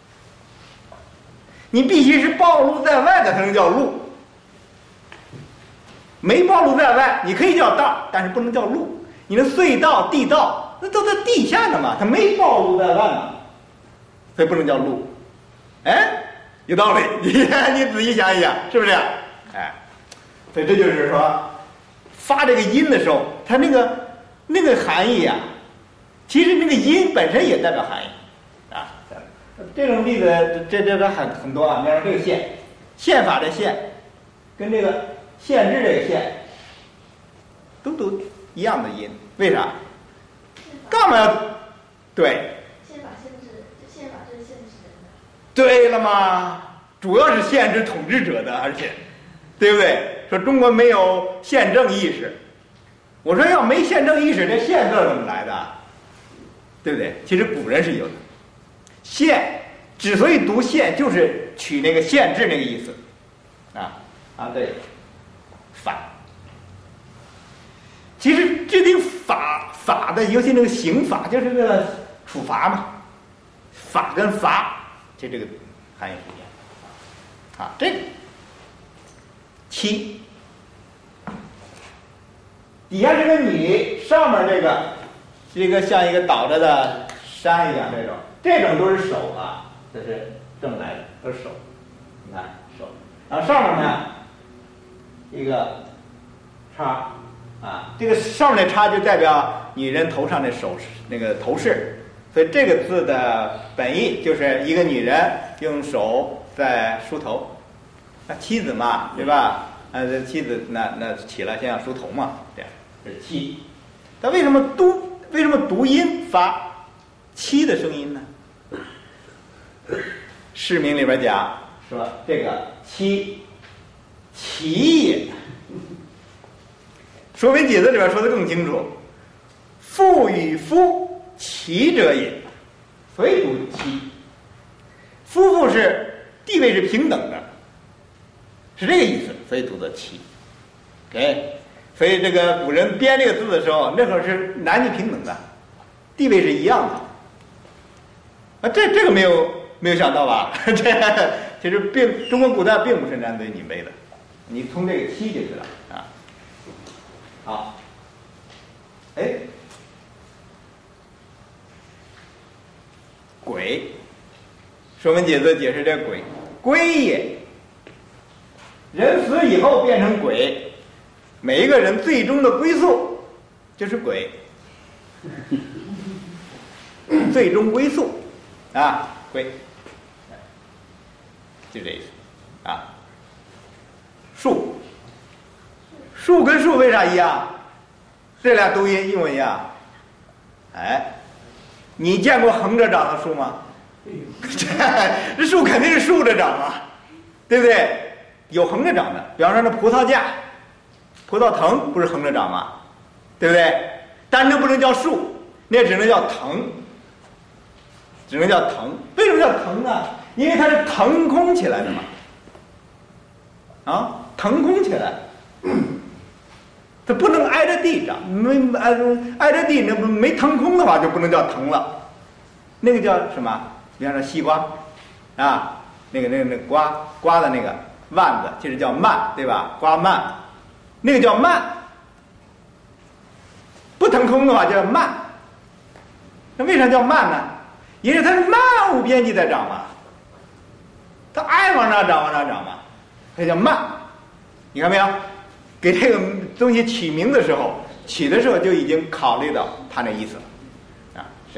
你必须是暴露在外的才能叫路。没暴露在外，你可以叫道，但是不能叫路。你的隧道、地道，那都在地下的嘛，它没暴露在外嘛，所以不能叫路。哎，有道理，你你仔细想一想，是不是？哎，所以这就是说，发这个音的时候，它那个那个含义啊，其实那个音本身也代表含义啊。这种例子，这这这很很多啊。比方说这个宪，宪法的宪，跟这个。限制这个限都读一样的音，为啥？干嘛要对？ 宪法限制，宪法就是限制人的。 对了嘛，主要是限制统治者的，而且，对不对？说中国没有宪政意识，我说要没宪政意识，这宪字怎么来的？对不对？其实古人是有的。宪之所以读宪，就是取那个限制那个意思，啊啊对。法，其实制定法法的，尤其那个刑法，就是为了处罚嘛。法跟罚，就这个含义是一样的。啊，这个七，底下这个你，上面这个是一个像一个倒着的山一样，这种这种都是手啊，这是正来的，都是手。你看手，然后上面呢？一个叉啊，这个上面的叉就代表女人头上的首那个头饰，所以这个字的本意就是一个女人用手在梳头，那妻子嘛，对吧？啊，这妻子那那起来先要梳头嘛，这样这是妻。但为什么读为什么读音发妻的声音呢？释名里边讲说这个其其也。说文解字里边说的更清楚，父与夫其者也，所以读其。夫妇是地位是平等的，是这个意思，所以读作其。OK， 所以这个古人编这个字的时候，那会儿是男女平等的，地位是一样的。啊，这这个没有没有想到吧？这其实并中国古代并不是男尊女卑的，你从这个其就知道啊。好，哎，鬼，说文解字解释这鬼，归也。人死以后变成鬼，每一个人最终的归宿就是鬼，最终归宿啊，归，就这意思啊。树，树跟树为啥一样？这俩读音一模一样。哎，你见过横着长的树吗？这树肯定是竖着长啊，对不对？有横着长的，比方说那葡萄架、葡萄藤不是横着长吗？对不对？但那不能叫树，那只能叫藤，只能叫藤。为什么叫藤呢？因为它是腾空起来的嘛。啊，腾空起来，它不能挨着地长，没挨挨着地，那不没腾空的话就不能叫藤了。那个叫什么？比方说西瓜，啊，那个那个那个瓜瓜的那个蔓子，其实叫蔓，对吧？瓜蔓，那个叫蔓。不腾空的话叫蔓。那为啥叫蔓呢？因为它是漫无边际在长嘛，它爱往哪长往哪长嘛，它叫蔓。你看没有？给这个东西起名的时候，起的时候就已经考虑到它那意思了，啊，是。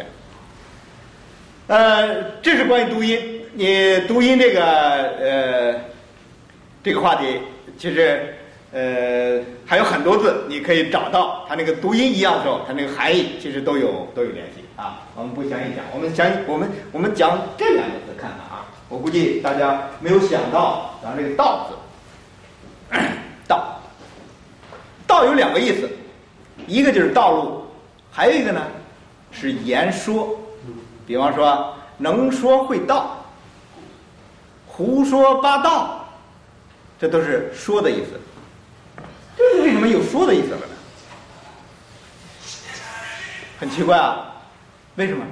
呃，这是关于读音。你读音这个呃这个话题，其实呃还有很多字，你可以找到它那个读音一样的时候，它那个含义其实都有都有联系啊。我们不详细讲，我们详我们我们讲这两个字看看啊。我估计大家没有想到，咱这个道字，道，道有两个意思，一个就是道路，还有一个呢是言说。比方说能说会道，胡说八道，这都是说的意思。这是为什么有说的意思了呢？很奇怪啊，为什么？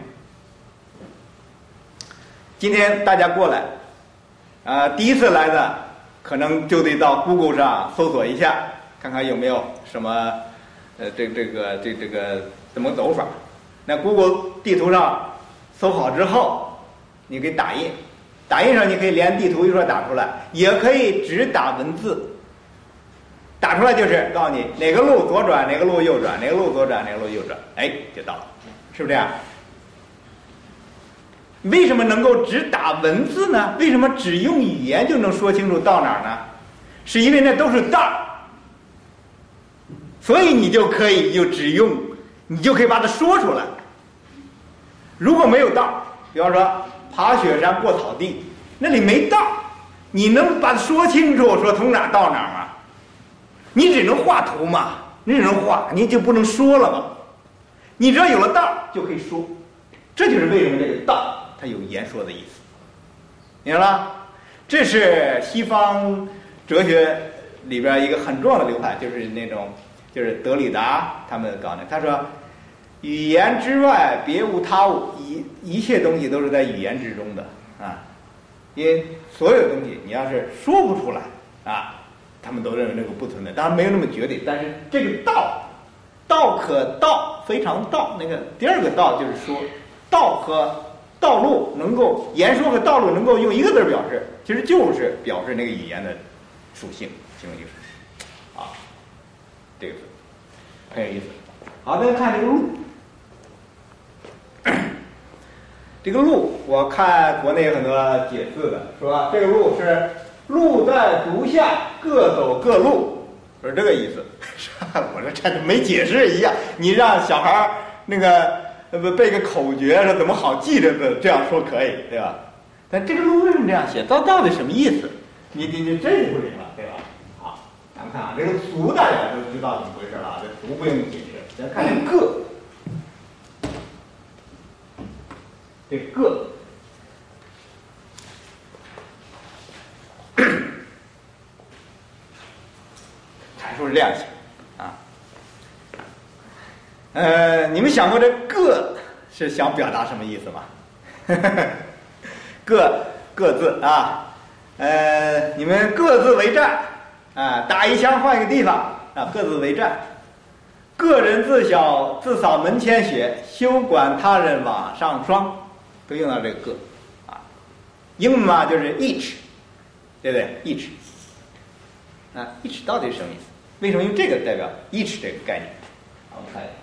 今天大家过来，啊、呃，第一次来的可能就得到 Google 上搜索一下，看看有没有什么，呃，这这个这这个怎么走法。那 Google 地图上搜好之后，你可以打印，打印上你可以连地图一块打出来，也可以只打文字。打出来就是告诉你哪个路左转，哪个路右转，哪个路左转，哪个路右转，哎，就到了，是不是这样？为什么能够只打文字呢？为什么只用语言就能说清楚到哪儿呢？是因为那都是道儿，所以你就可以就只用，你就可以把它说出来。如果没有道儿，比方说爬雪山过草地，那里没道儿，你能把它说清楚，说从哪儿到哪儿吗？你只能画图嘛，你只能画，你就不能说了嘛。你只要有了道儿，就可以说。这就是为什么这个道它有言说的意思，明白了？这是西方哲学里边一个很重要的流派，就是那种就是德里达他们搞的。他说，语言之外别无他物，一一切东西都是在语言之中的啊。因为所有东西你要是说不出来啊，他们都认为那个不存在。当然没有那么绝对，但是这个道，道可道，非常道。那个第二个道就是说，道和道路能够言说和道路能够用一个字表示，其实就是表示那个语言的属性，其中就是啊，这个字很有意思。好，再看这个路，这个路，我看国内有很多解字的说这个路是路在足下，各走各路，是这个意思。我说这没解释一样，你让小孩儿那个。不背个口诀，说怎么好记这个，这样说可以，对吧？ 但这个路为什么这样写？到到底什么意思？你你你这就不灵了，对吧？好，咱们看啊，这个足大家都知道怎么回事了，这足不用解释。咱看这个，这个。阐述量刑啊，呃，你们想过这个是想表达什么意思吗？各各自啊，呃，你们各自为战啊，打一枪换一个地方啊，各自为战。个人自小自扫门前雪，休管他人瓦上霜，都用到这个个啊。英文嘛就是 each， 对不对 ？each 啊 ，each 到底是什么意思？为什么用这个代表 each 这个概念？我们看一下，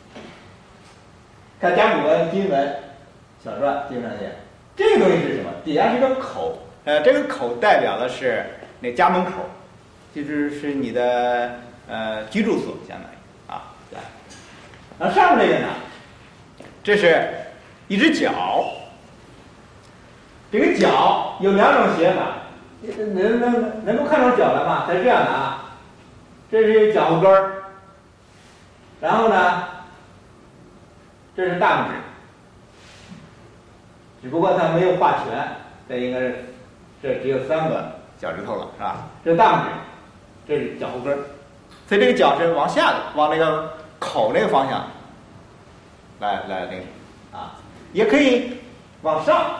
看甲骨文、金文、小篆，基本上也，这个东西是什么？底下是个口，呃，这个口代表的是那家门口，就是是你的呃居住所，相当于啊，对。然后上面这个呢，这是一只脚，这个脚有两种写法，能能能够看出脚来吗？它是这样的啊。这是脚后跟儿，然后呢，这是大拇指，只不过它没有画全，这应该是这只有三个脚趾头了，是吧？这是大拇指，这是脚后跟儿，所以这个脚是往下的，往那个口那个方向来来那个啊，也可以往上，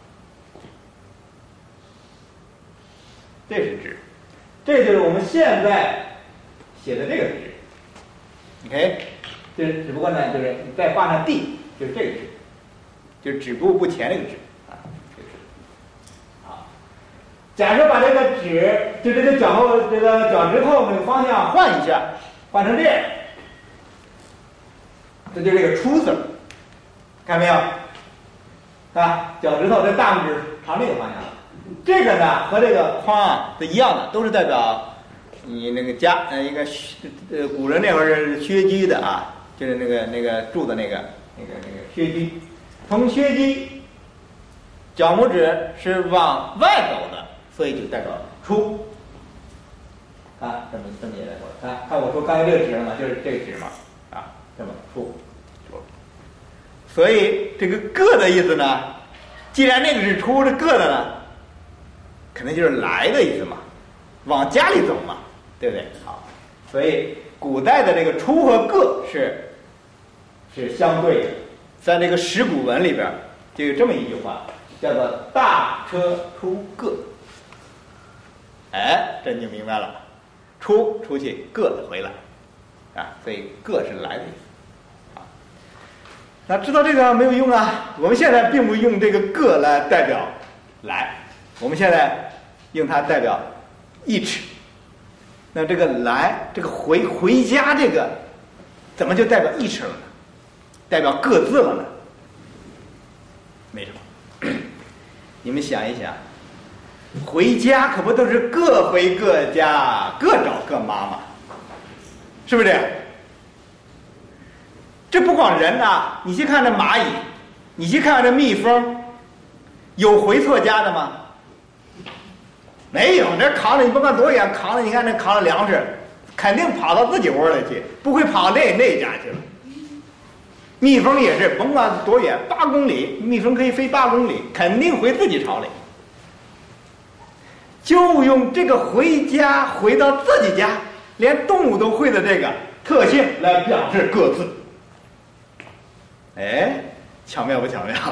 这是指，这就是我们现在写的这个指 ，OK， 就是只不过呢，就是你再画上 D， 就是这个指，就是止步不前这个指啊，这个指。好，假设把这个指，就这个脚后这个脚趾头那个方向换一下，换成这样，这就是这个出字，看没有？啊，脚趾头这大拇指朝这个方向，这个呢和这个框啊是一样的，都是代表。你那个家呃一个呃古人那会儿是薛居的啊，就是那个那个住的那个那个那个薛居，从薛居，脚拇指是往外走的，所以就代表出。啊，这么这么也来说，看看我说刚才这个指了嘛，就是这个指嘛，啊，这么出出。所以这个个的意思呢，既然那个是出，这个的呢，肯定就是来的意思嘛，往家里走嘛。对不对？好，所以古代的这个出和个是是相对的，在这个石鼓文里边就有这么一句话，叫做“大车出个”。哎，这你就明白了，出出去，个回来，啊，所以个是来的意思。啊，那知道这个没有用啊？我们现在并不用这个个来代表来，我们现在用它代表each。那这个来，这个回回家，这个怎么就代表each了呢？代表各自了呢？没什么。你们想一想，回家可不都是各回各家，各找各妈妈，是不是？这不光人啊，你去看这蚂蚁，你去看看这蜜蜂，有回错家的吗？没有，这扛着你不管多远，扛着你看这扛着粮食，肯定跑到自己窝里去，不会跑那那家去了。蜜蜂也是，甭管多远，八公里，蜜蜂可以飞八公里，肯定回自己巢里。就用这个回家回到自己家，连动物都会的这个特性来表示各自。哎，巧妙不巧妙？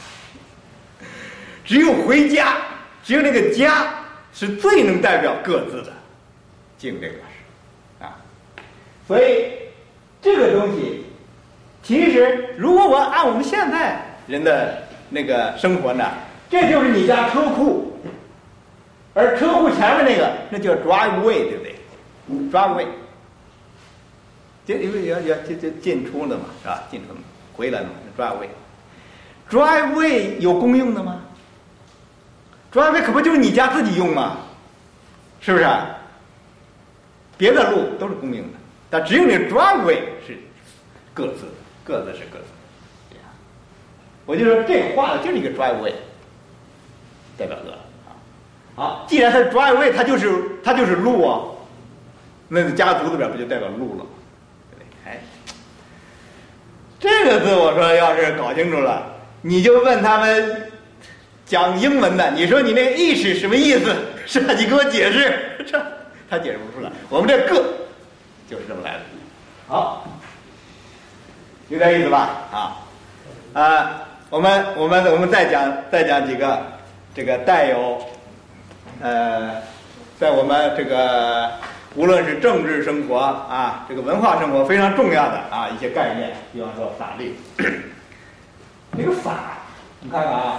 只有回家，只有那个家。是最能代表各自的，敬这个是啊，所以这个东西，其实如果我按我们现在人的那个生活呢，这就是你家车库，而车库前面那个那叫 driveway， 对不对 ？driveway， 这因为要要这这进出的嘛，是吧？进出回来的嘛 ，driveway，driveway 有公用的吗？driveway 可不就是你家自己用吗？是不是？别的路都是公用的，但只有你 driveway 是各自，各自是各自。我就说这画的就是一个 driveway， 代表个啊。好，既然它是抓有位，它就是它就是禄啊，那家族字边不就代表禄了？对不对？哎，这个字我说要是搞清楚了，你就问他们讲英文的，你说你那个 each 什么意思？是吧？你给我解释，这他解释不出来。我们这个就是这么来的。好，有点意思吧？啊啊，我们我们我们再讲再讲几个这个带有呃，在我们这个无论是政治生活啊，这个文化生活非常重要的啊一些概念，比方说法律。这个法，你看看啊，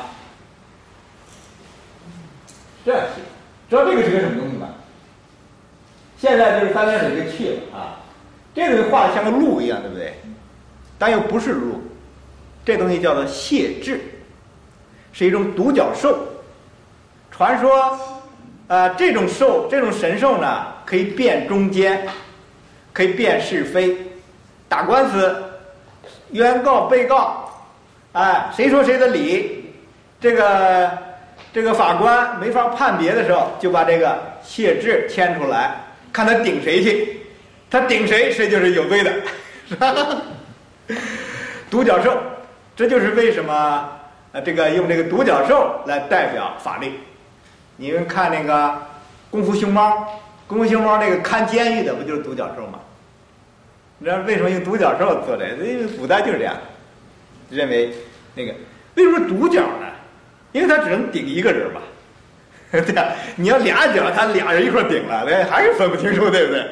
这样写，知道这个是个什么东西吗？现在就是三点水给去了啊，这个画的像个鹿一样，对不对？但又不是鹿，这东西叫做谢豸，是一种独角兽。传说，呃，这种兽，这种神兽呢，可以辨忠奸，可以辨是非，打官司，原告、被告，哎，谁说谁的理，这个这个法官没法判别的时候，就把这个谢豸牵出来，看他顶谁去，他顶谁，谁就是有罪的，是吧？独角兽，这就是为什么呃，这个用这个独角兽来代表法律。你们看那个《功夫熊猫》，《功夫熊猫》那个看监狱的不就是独角兽吗？你知道为什么用独角兽做的？因为古代就是这样，认为那个为什么独角呢？因为他只能顶一个人嘛，对吧？你要俩角，他俩人一块顶了，那还是分不清楚，对不对？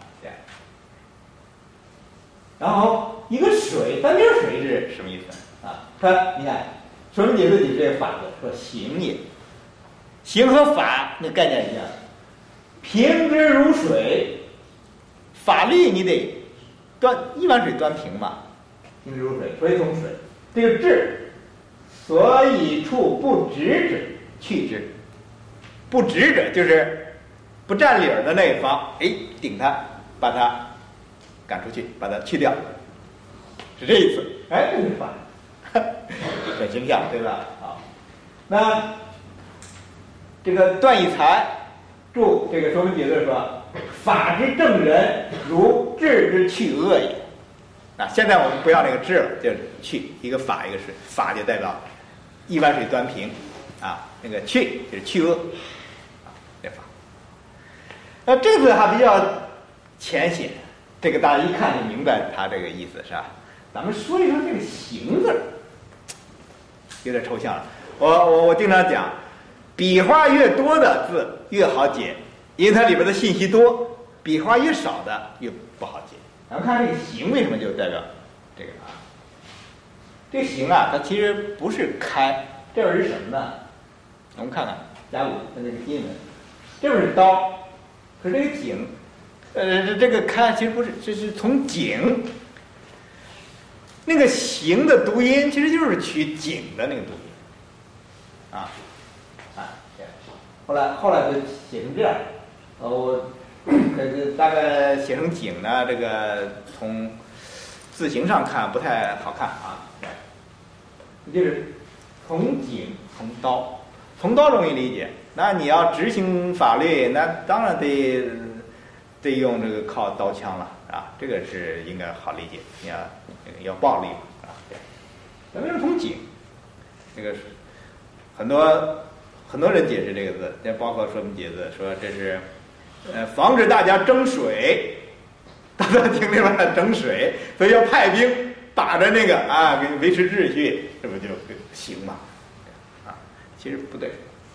然后一个水，单点水是什么意思啊？它你看，说文解字里这个法子说行也，行和法那概念一样，平之如水，法律你得端一碗水端平嘛，平之如水，所以从水这个治，所以处不直者去之，不直者就是不占理儿的那一方，哎，顶他，把他赶出去，把它去掉，是这意思。哎，这是法，很形象，对吧？好，那这个段以才注这个说文解字说：“法之正人，如治之去恶也。”啊，现在我们不要那个治了，就是去一个法一个水，法就代表一碗水端平，啊，那个去就是去恶，啊，这法。那这个字还比较浅显。这个大家一看就明白他这个意思，是吧？咱们说一说这个行字，有点抽象了。我我我经常讲，笔画越多的字越好解，因为它里边的信息多；笔画越少的越不好解。咱们看这个行为什么就代表这个啊？这个行啊，它其实不是开，这边是什么呢？我们看看甲骨它这个英文，这边是刀，可是这个井。呃，这个开其实不是，这是从井，那个行的读音其实就是取井的那个读音，啊，啊，这样。后来后来就写成这样，呃，我这个大概写成井呢，这个从字形上看不太好看啊，就是从井从刀，从刀容易理解，那你要执行法律，那当然得。得用这个靠刀枪了啊，这个是应该好理解。你要要暴力啊，咱们是从井，这个是很多很多人解释这个字，也包括说文解字，说这是呃防止大家争水，大家井里边争水，所以要派兵打着那个啊，给维持秩序，这不就行吗？啊，其实不对。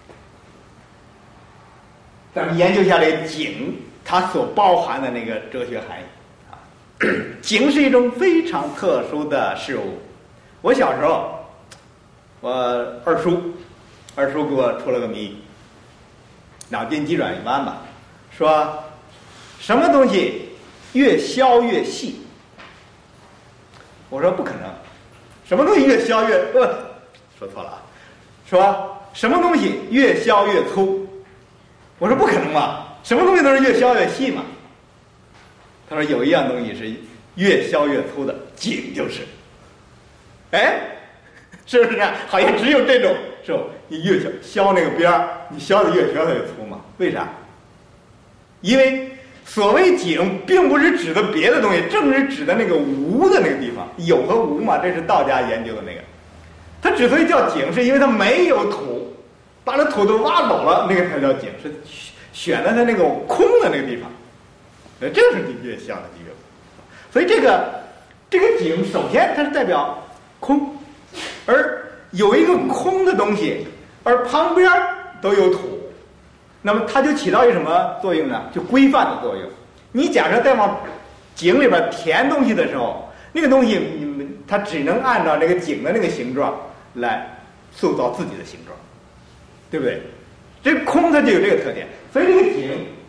咱们研究一下这个井。它所包含的那个哲学含义啊，井是一种非常特殊的事物。我小时候，我二叔，二叔给我出了个谜，脑筋急转弯吧，说什么东西越削越细？我说不可能，什么东西越削越……呃，说错了啊，说什么东西越削越粗？我说不可能嘛。什么东西都是越削越细嘛？他说有一样东西是越削越粗的，井就是。哎，是不是啊？好像只有这种是吧？ 你越削削那个边儿，你削的越削它越粗嘛？为啥？因为所谓井，并不是指的别的东西，正是指的那个无的那个地方，有和无嘛，这是道家研究的那个。它之所以叫井，是因为它没有土，把那土都挖走了，那个才叫井，是选在它那个空的那个地方。呃，这是你越想的一个。所以这个这个井，首先它是代表空，而有一个空的东西，而旁边都有土。那么它就起到一个什么作用呢？就规范的作用。你假设在往井里边填东西的时候，那个东西你们它只能按照这个井的那个形状来塑造自己的形状，对不对？这个空它就有这个特点，所以这个井，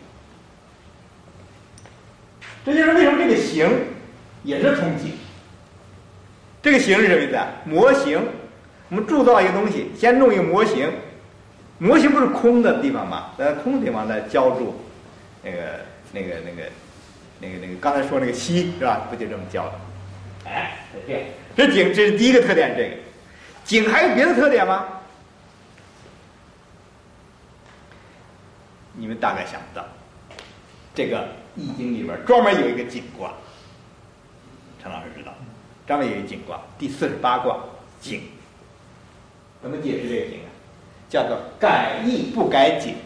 这就是为什么这个形也是从井。这个形是什么意思啊？模型。我们铸造一个东西，先弄一个模型。模型不是空的地方吗？在空的地方再浇筑那个、那个、那个、那个、那个，刚才说那个锡是吧？不就这么浇的？哎，这样，这井这是第一个特点。这个井还有别的特点吗？你们大概想不到。这个《易经》里边专门有一个井卦，陈老师知道，专门有一个井卦，第四十八卦井。怎么解释这个井啊？叫做改易不改井。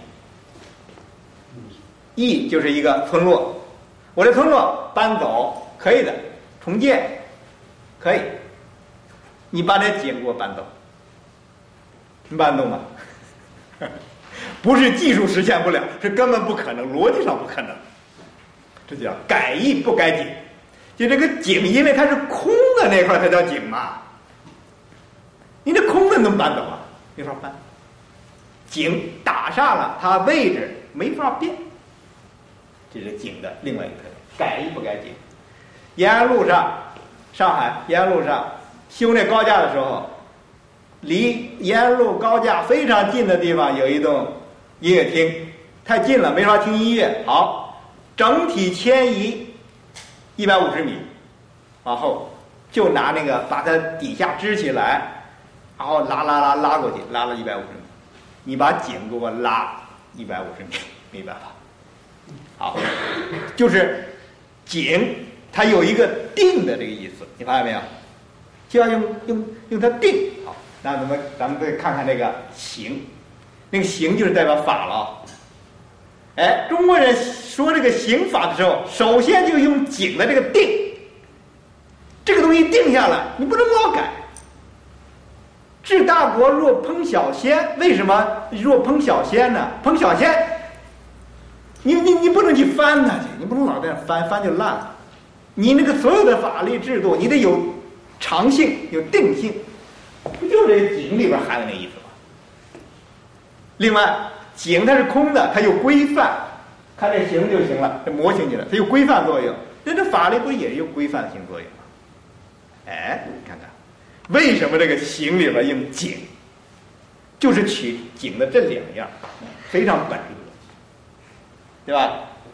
易就是一个村落，我这村落搬走可以的，重建可以，你把这井给我搬走，你搬得动吗？不是技术实现不了，是根本不可能，逻辑上不可能。这叫改易不改井。就这个井，因为它是空的那块才叫井嘛，你这空的能搬走啊？没法搬。井打上了，它位置没法变，这是井的另外一个特点。改易不改井。延安路上，上海延安路上修那高架的时候，离延安路高架非常近的地方有一栋音乐厅，太近了没法听音乐，好，整体迁移一百五十米，往后就拿那个把它底下支起来，然后拉拉拉拉过去，拉了一百五十米。你把井给我拉一百五十米，没办法。好，就是井它有一个定的这个意思，你发现没有？就要用用用它定。好，那咱们咱们再看看这个刑，那个刑就是代表法了。哎，中国人说这个刑法的时候，首先就用井的这个定，这个东西定下来，你不能老改。治大国若烹小鲜，为什么若烹小鲜呢？烹小鲜，你你你不能去翻它去，你不能老在那翻，翻就烂了。你那个所有的法律制度，你得有常性，有定性，不就是这井里边含的那意思吗？另外，井它是空的，它有规范，看这形就行了，这模型去了，它有规范作用。那这法律不也有规范性作用吗？哎，看看。为什么这个刑里边用井，就是取井的这两样，非常本质的东西，对吧？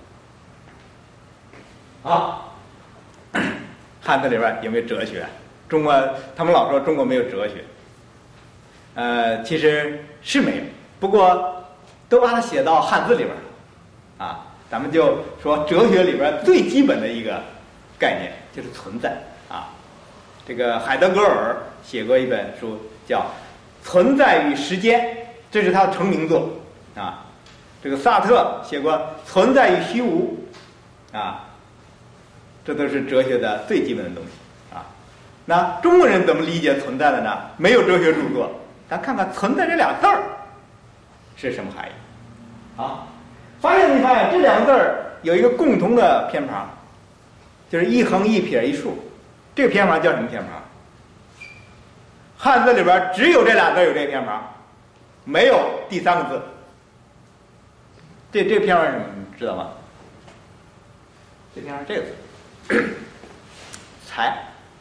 好，汉字里边有没有哲学？中国他们老说中国没有哲学，呃，其实是没有，不过都把它写到汉字里边了啊。咱们就说哲学里边最基本的一个概念就是存在啊。这个海德格尔写过一本书叫《存在与时间》，这是他的成名作啊。这个萨特写过《存在与虚无》啊，这都是哲学的最基本的东西啊。那中国人怎么理解存在的呢？没有哲学著作，咱看看存在这俩字儿是什么含义啊？发现没发现这两个字儿有一个共同的偏旁，就是一横一撇一竖。这个偏旁叫什么偏旁？汉字里边只有这俩字有这个偏旁，没有第三个字。这这个偏旁是什么？你知道吗？这偏旁这个字，财。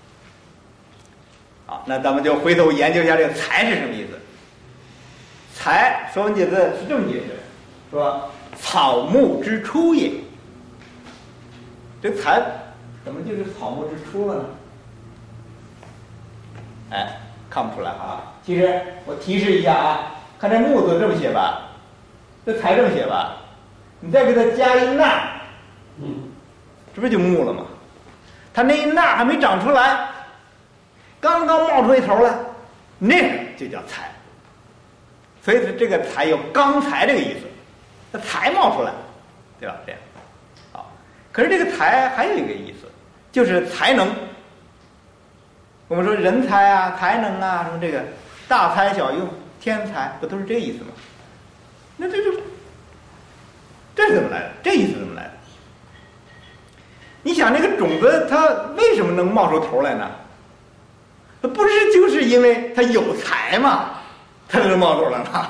好，那咱们就回头研究一下这个财是什么意思。财，说文解字是这么解释，说草木之初也。这财怎么就是草木之初了呢？哎，看不出来啊。其实我提示一下啊， 看这木字这么写吧，这财这么写吧，你再给它加一捺， 嗯， 这不就木了吗？它那一捺还没长出来，刚刚冒出一头来，那个就叫财。所以这个财有刚才这个意思，那财冒出来，对吧？这样，好。可是这个财还有一个意思，就是才能。我们说人才啊、才能啊，什么这个大才小用、天才，不都是这个意思吗？那这就这是怎么来的？这意思怎么来的？你想那个种子它为什么能冒出头来呢？它不是就是因为它有才嘛，它能冒出来吗？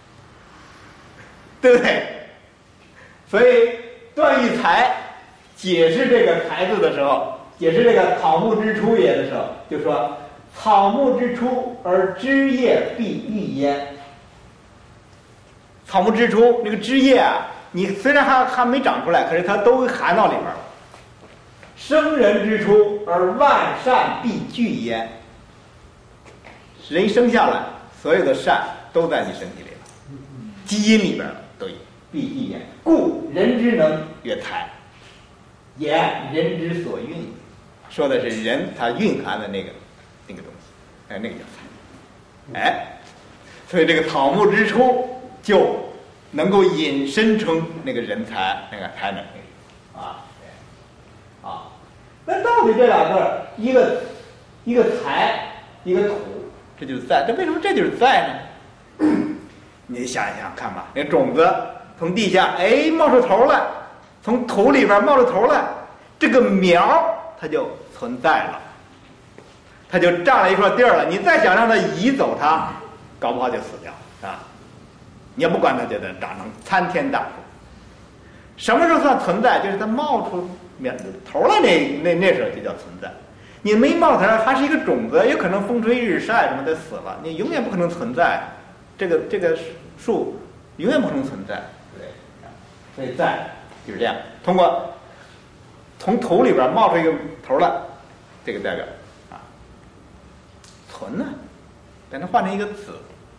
对不对？所以段玉裁解释这个才字的时候，解释这个草木之初也的时候，就说草木之初而枝叶必育焉。草木之初，那个枝叶啊，你虽然还还没长出来，可是它都含到里边了。生人之初而万善必具焉。人生下来，所有的善都在你身体里了，基因里边都有，必具焉。故人之能曰才，言人之所蕴也。说的是人他蕴含的那个那个东西，哎，那个叫才。哎，所以这个草木之初就能够引申成那个人才，那个才能啊。啊，那到底这两个，一个一个才，一个土，这就是在。这为什么这就是在呢？你想一想看吧，那种子从地下哎冒出头来，从土里边冒出头来，这个苗它就存在了，它就占了一块地儿了。你再想让它移走它，搞不好就死掉啊！你要不管它，就得长成参天大树。什么时候算存在？就是它冒出头来那那那时候就叫存在。你没冒头，它是一个种子，也可能风吹日晒什么的死了，你永远不可能存在。这个这个树永远不可能存在，对。所以在就是这样，通过从土里边冒出一个头来，这个代表啊存呢，把它换成一个子。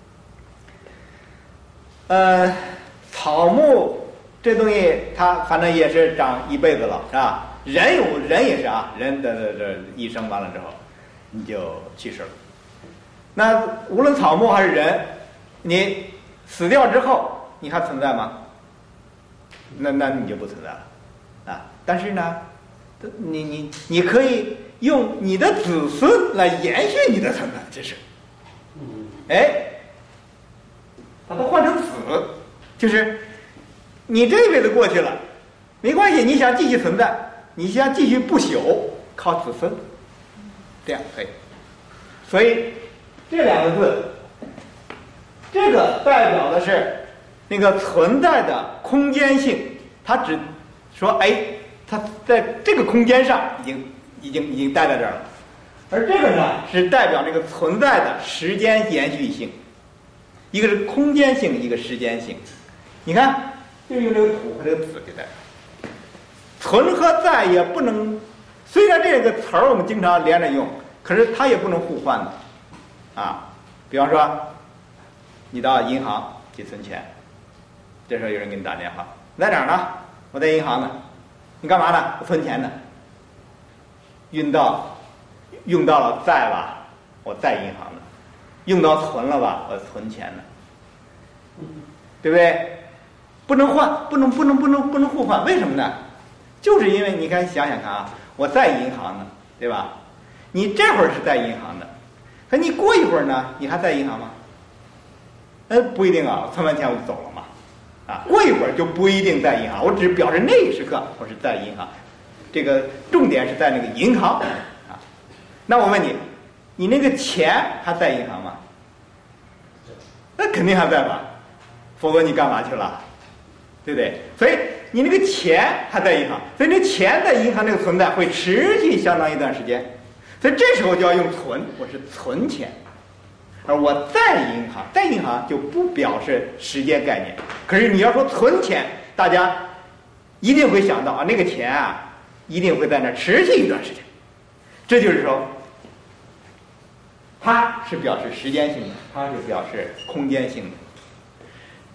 呃，草木这东西它反正也是长一辈子了，是吧？人有人也是啊，人的这这一生完了之后，你就去世了。那无论草木还是人，你死掉之后，你还存在吗？那那你就不存在了啊。但是呢，你你你可以用你的子孙来延续你的存在，这是，哎，把它换成子，就是你这一辈子过去了，没关系，你想继续存在，你想继续不朽，靠子孙，这样可以。所以这两个字，这个代表的是那个存在的空间性，它只说哎，它在这个空间上已经已经已经待在这儿了，而这个呢是代表这个存在的时间延续性，一个是空间性，一个时间性。你看，就用这个土和这个子就代表存和在也不能，虽然这个词儿我们经常连着用，可是它也不能互换的啊。比方说，你到银行去存钱，这时候有人给你打电话，你在哪儿呢？我在银行呢。你干嘛呢？我存钱呢。用到用到了在吧，我在银行呢；用到存了吧，我存钱呢，对不对？不能换，不能不能不能不能互换，为什么呢？就是因为你看想想看啊，我在银行呢，对吧？你这会儿是在银行的，可你过一会儿呢，你还在银行吗？呃，不一定啊，存完钱我就走了嘛，啊，过一会儿就不一定在银行，我只表示那一时刻我是在银行，这个重点是在那个银行啊。那我问你，你那个钱还在银行吗？那肯定还在吧，否则你干嘛去了？对不对？所以你那个钱还在银行，所以那钱在银行这个存在会持续相当一段时间，所以这时候就要用存，我是存钱，而我在银行，在银行就不表示时间概念。可是你要说存钱，大家一定会想到啊，那个钱啊，一定会在那持续一段时间。这就是说，它是表示时间性的，它是表示空间性的。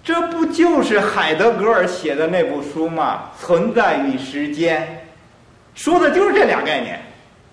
这不就是海德格尔写的那部书吗？存在与时间，说的就是这俩概念。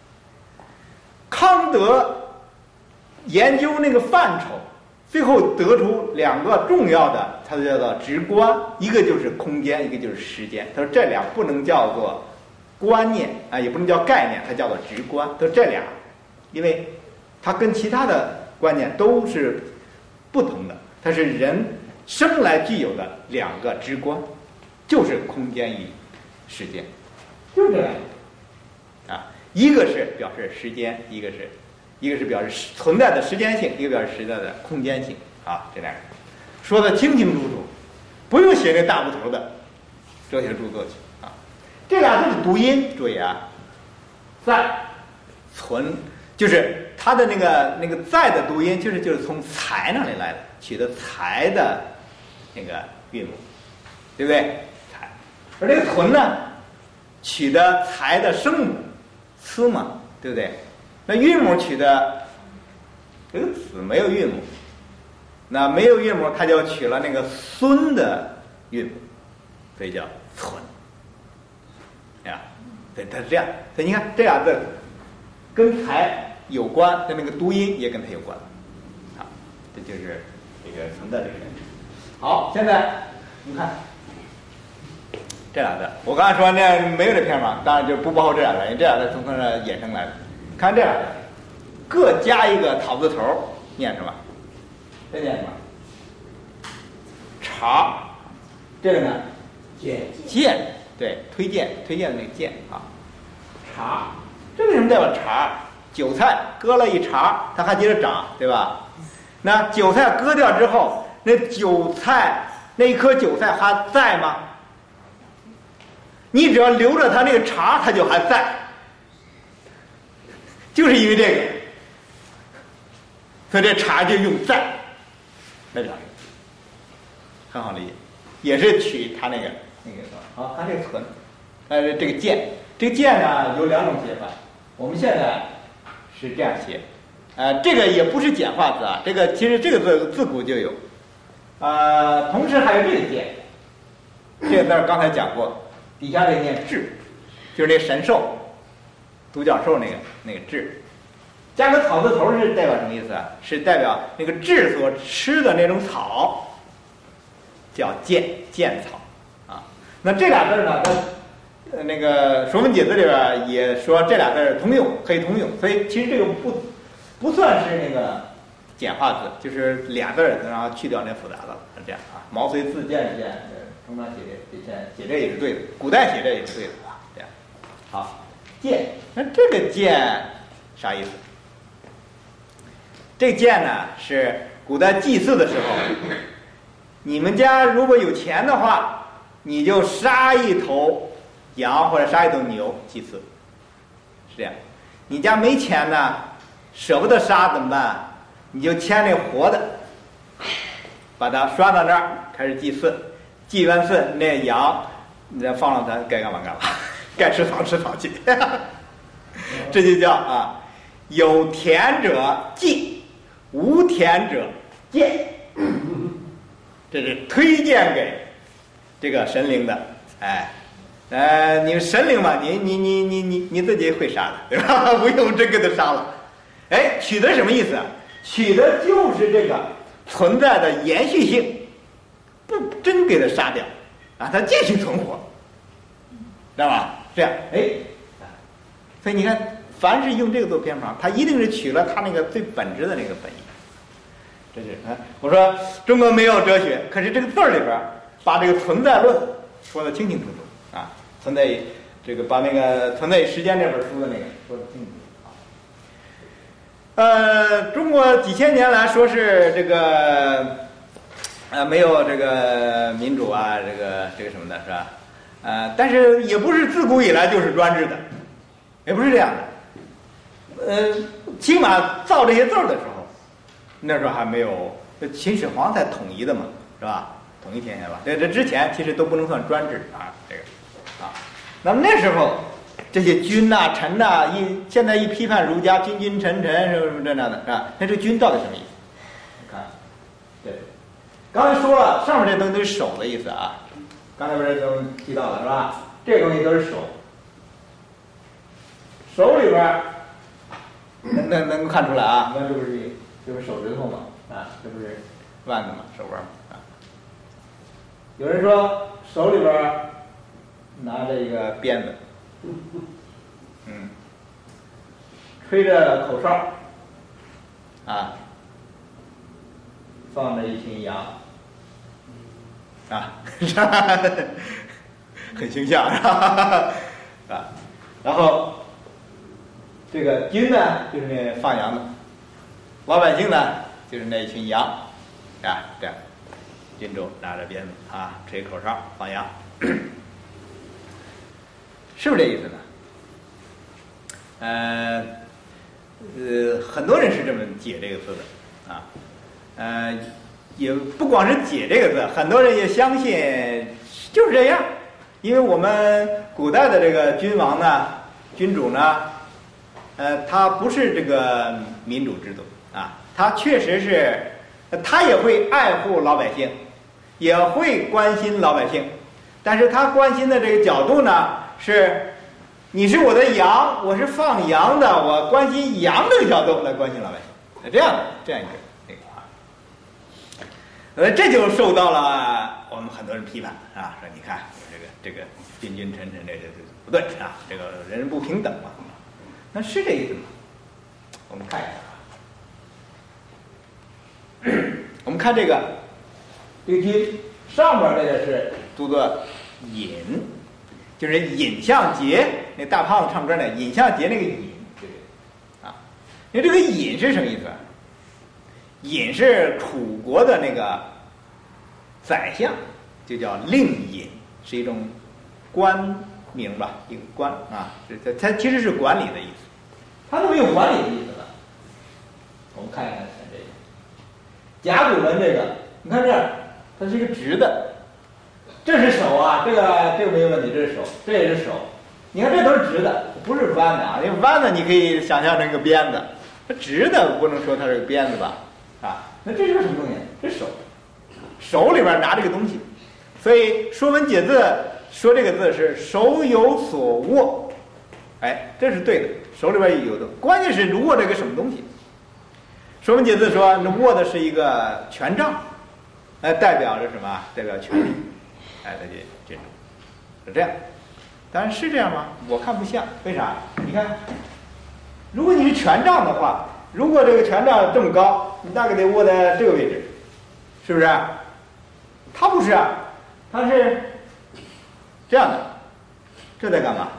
康德研究那个范畴，最后得出两个重要的，他叫做直观，一个就是空间，一个就是时间。他说这俩不能叫做观念啊，也不能叫概念，它叫做直观。他说这俩，因为它跟其他的观念都是不同的，它是人生来具有的两个直观，就是空间与时间，就是这两个啊，一个是表示时间，一个是一个是表示存在的时间性，一个表示存在的空间性啊，这两个说的清清楚楚，不用写那大部头的哲学著作去啊。这俩都是读音，注意啊，在存就是它的那个那个在的读音，就是就是从才那里来的，取的才的那个韵母，对不对？才，而这个存呢，取的才的声母，呲嘛，对不对？那韵母取的这个子没有韵母，那没有韵母，它就取了那个孙的韵母，所以叫存。呀，对，它是这样。所以你看这俩字跟才有关，跟那个读音也跟它有关。啊，这就是这个存在这个人。好，现在你看这俩字，我刚才说那没有这片嘛，当然就不包括这俩字，因为这俩字从它那衍生来的。看这俩字，各加一个草字头，念什么？这念什么？茶。这个呢？ 见荐，对，推荐推荐的那个荐啊。茶，这为什么代表茶？韭菜割了一茬，它还接着长，对吧？那韭菜割掉之后，那韭菜那一颗韭菜还在吗？你只要留着它那个茬，它就还在，就是因为这个，所以这茬就用在来表示，很好理解，也是取它那个那个好，它这个存，呃，这个荐，这个荐呢有两种写法，我们现在是这样写，呃，这个也不是简化字啊，这个其实这个字自古就有，呃，同时还有这个荐，这个字刚才讲过，底下这个念智，就是那个神兽，独角兽那个那个智，加个草字头是代表什么意思啊？是代表那个智所吃的那种草，叫荐荐草啊。那这俩字呢，它呃那个《说文解字》里边也说这俩字通用，可以通用，所以其实这个不不算是那个简化字，就是俩字然后去掉那复杂的，是这样啊。毛遂自荐荐，通常写这写写这也是对的，古代写这也是对的啊，这样。好，荐，那这个荐啥意思？这个荐呢是古代祭祀的时候，你们家如果有钱的话，你就杀一头羊或者杀一头牛祭祀，是这样。你家没钱呢，舍不得杀怎么办？你就牵那活的，把它拴到那儿，开始祭祀。祭完祀，那羊你再放了它，该干嘛干嘛，该吃草吃草去。这就叫啊，有田者祭，无田者荐。这是推荐给这个神灵的，哎，呃，你神灵嘛，你你你你你你自己会杀的，对吧？不用真给他杀了。哎，取的什么意思啊？取的就是这个存在的延续性，不真给他杀掉，啊，他继续存活，知道吧？这样，哎，所以你看，凡是用这个做偏旁，他一定是取了他那个最本质的那个本意。这是啊，我说中国没有哲学，可是这个字儿里边把这个存在论说得清清楚楚啊，存在于这个把那个存在于时间这本书的那个说得清楚啊。呃，中国几千年来说是这个呃没有这个民主啊，这个这个什么的是吧？呃，但是也不是自古以来就是专制的，也不是这样的。呃，起码造这些字儿的时候。那时候还没有，秦始皇才统一的嘛，是吧？统一天下吧。这这之前其实都不能算专制啊，这个啊。那么那时候这些君呐、臣呐，一现在一批判儒家君君臣臣什么什么这那的，是吧？那这个君到底什么意思？你看，对， 刚才说了，上面这东西都是手的意思啊。刚才不是都提到了是吧？这东西都是手，手里边能能能够看出来啊？你看这不是这不是手指头吗？啊，这不是腕子吗？手腕啊。有人说手里边拿着一个鞭子，嗯，吹着口哨，啊，放着一群羊，啊，很形象，啊，然后这个军呢就是那放羊的，老百姓呢就是那一群羊，啊，这样，军中拿着鞭子啊，吹口哨放羊，是不是这意思呢？呃，呃，很多人是这么解这个字的啊，呃，也不光是解这个字，很多人也相信就是这样，因为我们古代的这个君王呢、君主呢，呃，他不是这个民主制度啊，他确实是，他也会爱护老百姓，也会关心老百姓，但是他关心的这个角度呢是。你是我的羊，我是放羊的，我关心羊这个角度来关心老百姓，是这样的，这样一个那个啊，呃，这就受到了我们很多人批判啊，说你看这个这个君君臣臣这这这不对啊，这个人人不平等嘛，那是这意思吗？我们看一下啊，我们看这个这个君上边这个是读作引。就是尹相杰，那大胖子唱歌呢，尹相杰那个尹，对啊，因为这个尹是什么意思啊？尹是楚国的那个宰相，就叫令尹，是一种官名吧，一个官啊，这它其实是管理的意思。它怎么有管理的意思呢？我们看一看这个甲骨文这个，你看这儿，它是一个直的。这是手啊，这个这个没有问题，这是手，这也是手。你看这都是直的，不是弯的啊。因为弯的你可以想象成一个鞭子，它直的不能说它是个鞭子吧？啊，那这是个什么东西？这手，手里边拿这个东西，所以《说文解字》说这个字是手有所握，哎，这是对的，手里边有的。关键是握这个什么东西？《说文解字》说那握的是一个权杖，哎，代表着什么？代表权力。哎，这就这种是这样，当然是这样吗？我看不像，为啥？你看，如果你是权杖的话，如果这个权杖这么高，你大概得握在这个位置，是不是？它不是啊，它是这样的，这在干嘛？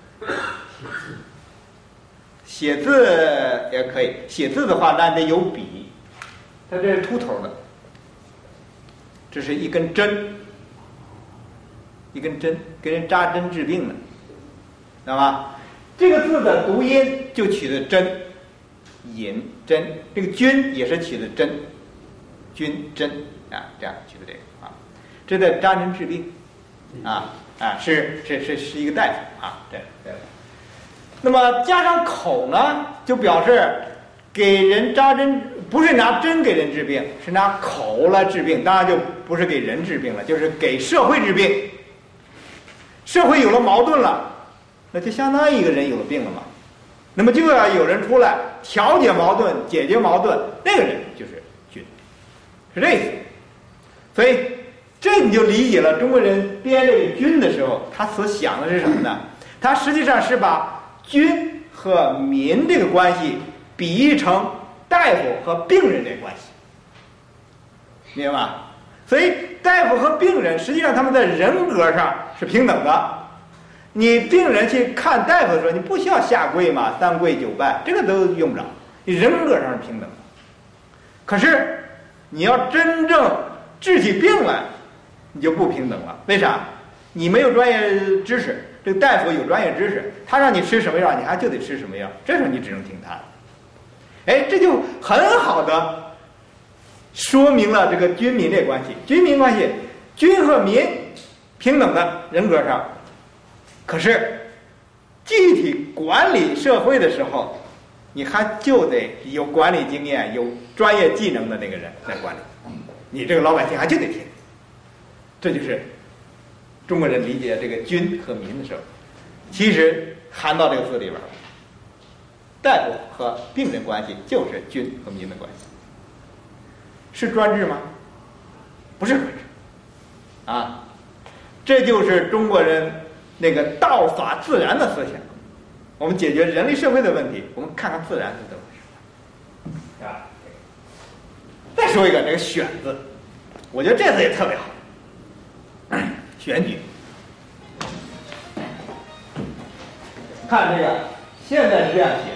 写字也可以，写字的话那得有笔，它这是秃头的，这是一根针。一根针给人扎针治病的，知道吗？这个字的读音就取的针，引针，这个君也是取的针，君针啊，这样取的这个啊，这在扎针治病啊啊，是是是是一个大夫啊，这这个。那么加上口呢，就表示给人扎针，不是拿针给人治病，是拿口来治病，当然就不是给人治病了，就是给社会治病。社会有了矛盾了，那就相当于一个人有了病了嘛。那么就要有人出来调解矛盾、解决矛盾，那个人就是君，是这意思。所以这你就理解了中国人编这个君的时候，他所想的是什么呢？他实际上是把君和民这个关系比喻成大夫和病人这关系，明白吗？所以大夫和病人实际上他们在人格上是平等的。你病人去看大夫的时候，你不需要下跪嘛，三跪九拜，这个都用不着，你人格上是平等的。可是你要真正治起病来，你就不平等了。为啥？你没有专业知识，这个大夫有专业知识，他让你吃什么药，你还就得吃什么药，这时候你只能听他的。哎，这就很好的说明了这个君民这关系，君民关系，君和民平等的人格上，可是具体管理社会的时候，你还就得有管理经验、有专业技能的那个人来管理， 你这个老百姓还就得听。这就是中国人理解这个君和民的时候，其实含到这个字里边了。大夫和病人关系就是君和民的关系，是专制吗？不是专制啊，这就是中国人那个道法自然的思想。我们解决人类社会的问题，我们看看自然是怎么回事啊。再说一个这个选字，我觉得这字也特别好，选举。看这个，现在是这样写，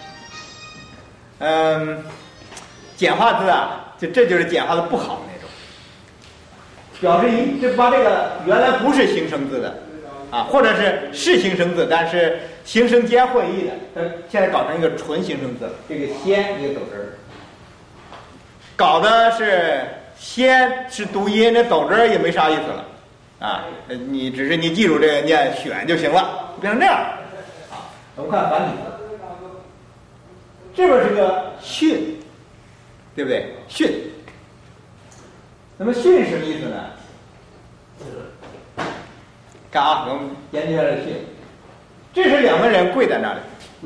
嗯，简化字啊，就这就是简化的不好那种，表示一这把这个原来不是形声字的啊，或者是是形声字，但是形声兼会意的，它现在搞成一个纯形声字了。这个先一个走之，搞的是先是读音，这走之也没啥意思了啊，你只是你记住这个念选就行了，变成这样。我们看繁体字，这边是个训，对不对？训。那么训什么意思呢？看啊，我们研究一下这训。这是两个人跪在那里，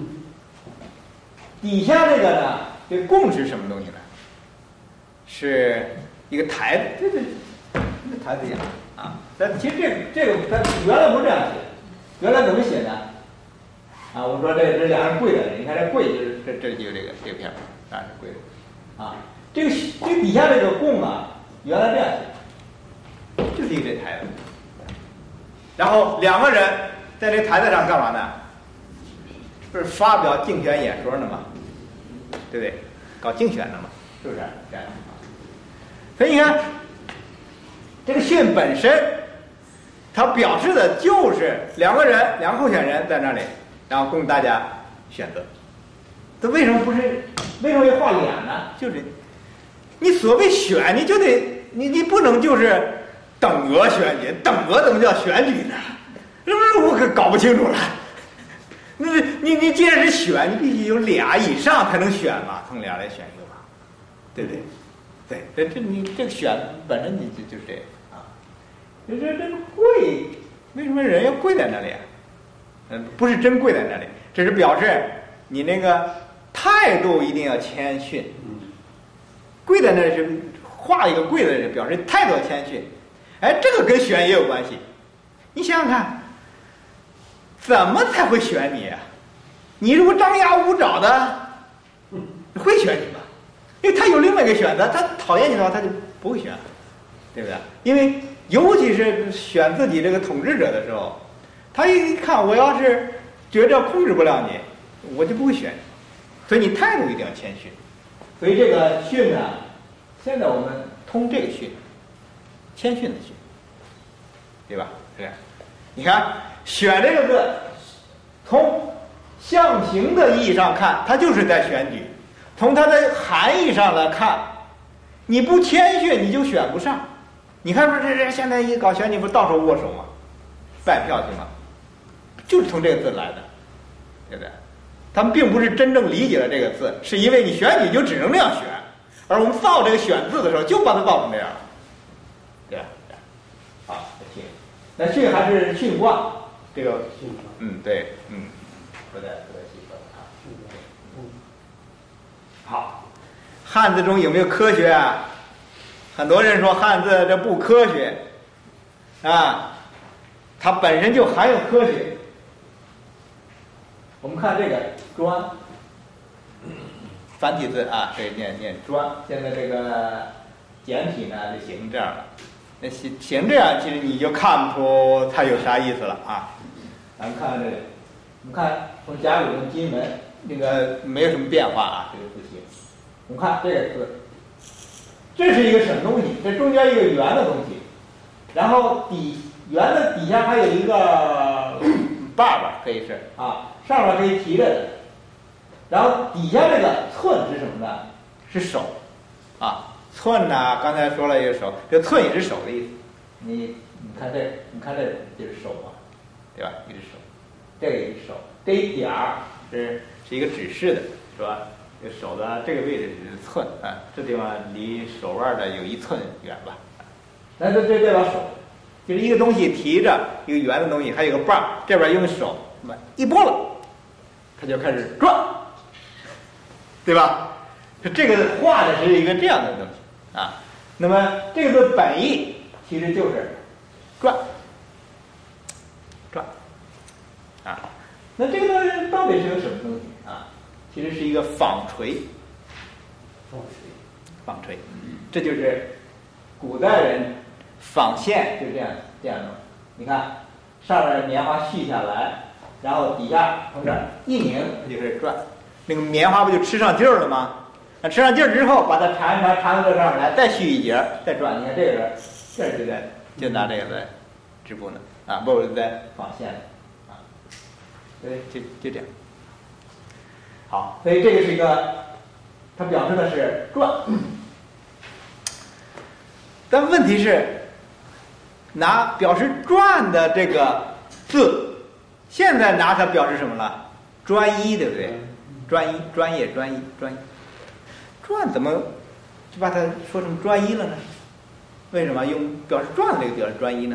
底下这个呢，这个供是什么东西呢？是一个台子，这是这个台子一样啊。但其实这个这个它原来不是这样写，原来怎么写呢？啊，我说这这俩人跪的，你看这跪就是这这就这个这个片儿，啊是跪的，啊，这个这底下这个供啊，原来这样写，就是一个这台子，然后两个人在这台子上干嘛呢？不是发表竞选演说呢吗？对不对？搞竞选的嘛，是不是这样？所以你看，这个训本身，它表示的就是两个人，两个候选人在那里。然后供大家选择，这为什么不是？为什么要画脸呢？就是你所谓选，你就得你你不能就是等额选举，等额怎么叫选举呢？是不是？我可搞不清楚了。你你你既然是选，你必须有俩以上才能选嘛，从俩来选一个嘛，对不对？对，这这你这个选本身你就就是这个啊。这这这跪，为什么人要跪在那里啊？嗯，不是真跪在那里，这是表示你那个态度一定要谦逊。跪在那里是画一个跪在那里，表示态度要谦逊。哎，这个跟选也有关系。你想想看，怎么才会选你啊？你如果张牙舞爪的，会选你吗？因为他有另外一个选择，他讨厌你的话，他就不会选，对不对？因为尤其是选自己这个统治者的时候。他一看，我要是觉着控制不了你，我就不会选你，所以你态度一定要谦逊。所以这个训呢，现在我们通这个训，谦逊的训，对吧？是这样。你看“选”这个字，从象形的意义上看，它就是在选举；从它的含义上来看，你不谦逊，你就选不上。你看，说这这现在一搞选举，不到处握手吗？拜票去吗？就是从这个字来的，对不对？他们并不是真正理解了这个字，是因为你选举就只能这样选，而我们造这个选字的时候，就把它造成这样，对吧？好，训，那训还是训卦，这个训，嗯，对，嗯，不太不太细说啊。嗯，好，汉字中有没有科学啊？很多人说汉字这不科学，啊，它本身就含有科学。我们看这个专，繁体字啊，这念念专。现在这个简体呢就写成这样了。那写写成这样，其实你就看不出它有啥意思了啊。咱们看看这个，我们看从甲骨文金文那个没有什么变化啊，这个字形。我们看这个字，这是一个什么东西？这中间一个圆的东西，然后底圆的底下还有一个把把，可以是啊。上面可以提着的，然后底下这个寸是什么呢？是手，啊，寸呢、啊，刚才说了一个手，这寸也是手的意思。你你看这，你看这就是手嘛，对吧？一只手，这个也是手，这一点儿是是一个指示的，是吧？ 这个手的这个位置是寸啊，这地方离手腕的有一寸远吧。那这这代表手，就是一个东西提着一个圆的东西，还有个把儿，这边用手一拨了，它就开始转，对吧？这个画的是一个这样的东西啊。那么这个的本意其实就是转，转啊。那这个东西到底是个什么东西啊？其实是一个纺锤， 纺锤， 纺锤，这就是古代人纺线就这样这样弄。你看上面棉花絮下来，然后底下从这儿一拧，它就开始转，那个棉花不就吃上劲儿了吗？那吃上劲儿之后，把它缠缠缠到这上面来，再续一节，再转。你看这个人，这儿就在就拿这个在织布呢，啊，不是在纺线呢，啊，对，就就这样。好，所以这个是一个，它表示的是转。但问题是，拿表示转的这个字，现在拿它表示什么了？专一，对不对？专一、专业、专一、专一。转怎么就把它说成专一了呢？为什么用表示转的这个表示专一呢？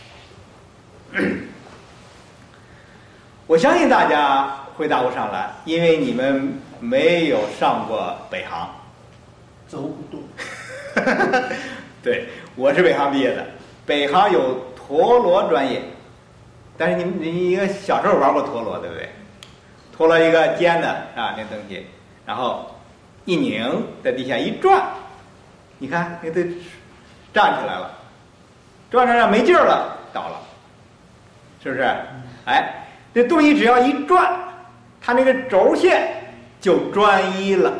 我相信大家回答不上来，因为你们没有上过北航。 走不动。 对，我是北航毕业的，北航有陀螺专业，但是你们你应该小时候玩过陀螺，对不对？陀螺一个尖的啊，那东西，然后一拧，在地下一转，你看那都站起来了，转转转没劲儿了，倒了，是不是？哎，这东西只要一转，它那个轴线就专一了。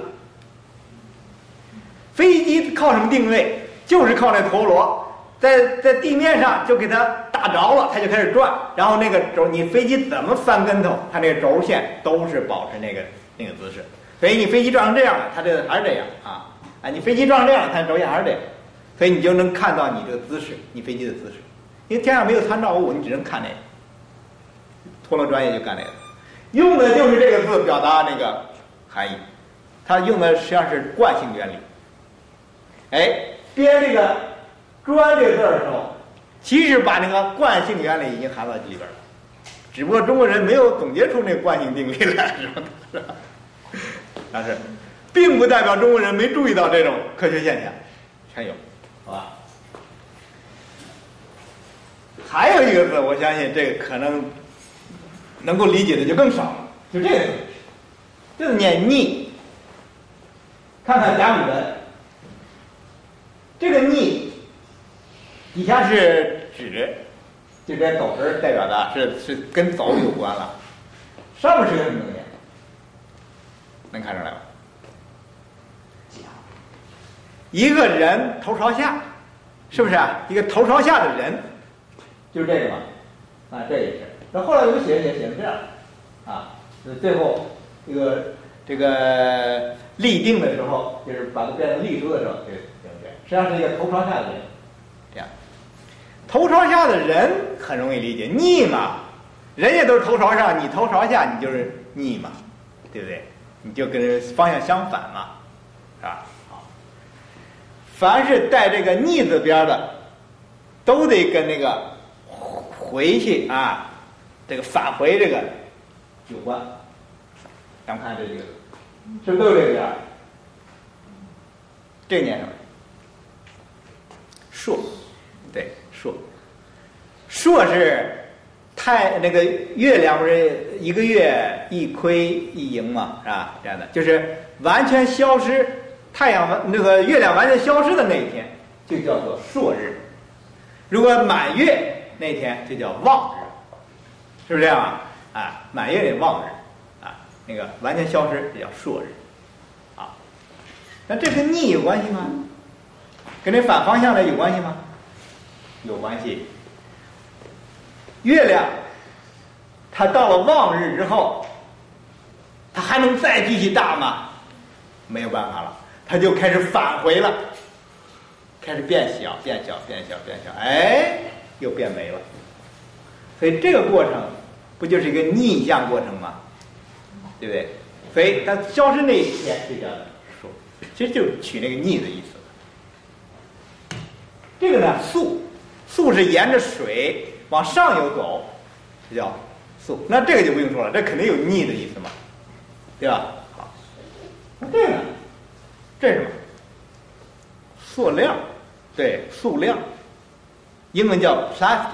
飞机靠什么定位？就是靠那陀螺，在在地面上就给它打着了，它就开始转，然后那个轴，你飞机怎么翻跟头，它那个轴线都是保持那个那个姿势。所以你飞机转成这样了，它这个还是这样啊，啊，你飞机转成这样了，它轴线还是这样，所以你就能看到你这个姿势，你飞机的姿势。因为天上没有参照物，你只能看那个。陀螺专业就干这个，用的就是这个字表达那个含义，它用的实际上是惯性原理。哎，编这个“专”这个字的时候，其实把那个惯性原理已经含到里边了，只不过中国人没有总结出那个惯性定律来，是吧？是吧？但是，并不代表中国人没注意到这种科学现象，全有，好吧？还有一个字，我相信这个可能能够理解的就更少了，就这个字，这个念“逆”。看看甲骨文。这个逆底下是指，这边走神代表的是是跟走有关了，上面是个什么东西？能看出来吗？一个人头朝下，是不是啊？一个头朝下的人，就是这个嘛，啊，这也是。那后来我们写写写成这样，啊，最后这个这个立定的时候，就是把它变成隶书的时候，就。实际上是一个头朝下的人，这样，头朝下的人很容易理解，逆嘛，人家都是头朝上，你头朝下，你就是逆嘛，对不对？你就跟人方向相反嘛，是吧？好，凡是带这个逆字边的，都得跟那个回去啊，这个返回这个有关。咱们看这几个字，是不是都有这个边？这个念什么？朔，对，朔，朔是太那个月亮不是一个月一亏一盈嘛，是吧？这样的，就是完全消失，太阳那个月亮完全消失的那一天，就叫做朔日。如果满月那天就叫望日，是不是这样啊？啊，满月那望日，啊，那个完全消失就叫朔日，啊，那这跟逆有关系吗？跟这反方向的有关系吗？有关系。月亮，它到了望日之后，它还能再继续大吗？没有办法了，它就开始返回了，开始变小、变小、变小、变小，哎，又变没了。所以这个过程不就是一个逆向过程吗？对不对？ 所以它消失那一天就叫数，其实就是取那个逆的意思。这个呢，溯，溯是沿着水往上游走，这叫溯。那这个就不用说了，这肯定有逆的意思嘛，对吧？好，那这个呢，这是什么？塑料，对，塑料，英文叫 plastic，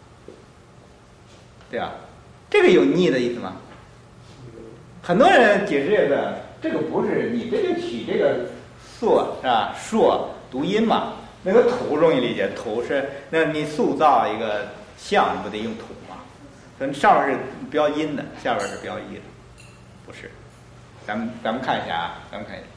对吧？这个有逆的意思吗？很多人解释这个，这个不是你这就取这个塑是吧？硕读音嘛，那个土容易理解，土是那你塑造一个像，你不得用土吗？所以上面是标音的，下边是标义的，不是。咱们咱们看一下啊，咱们看一下，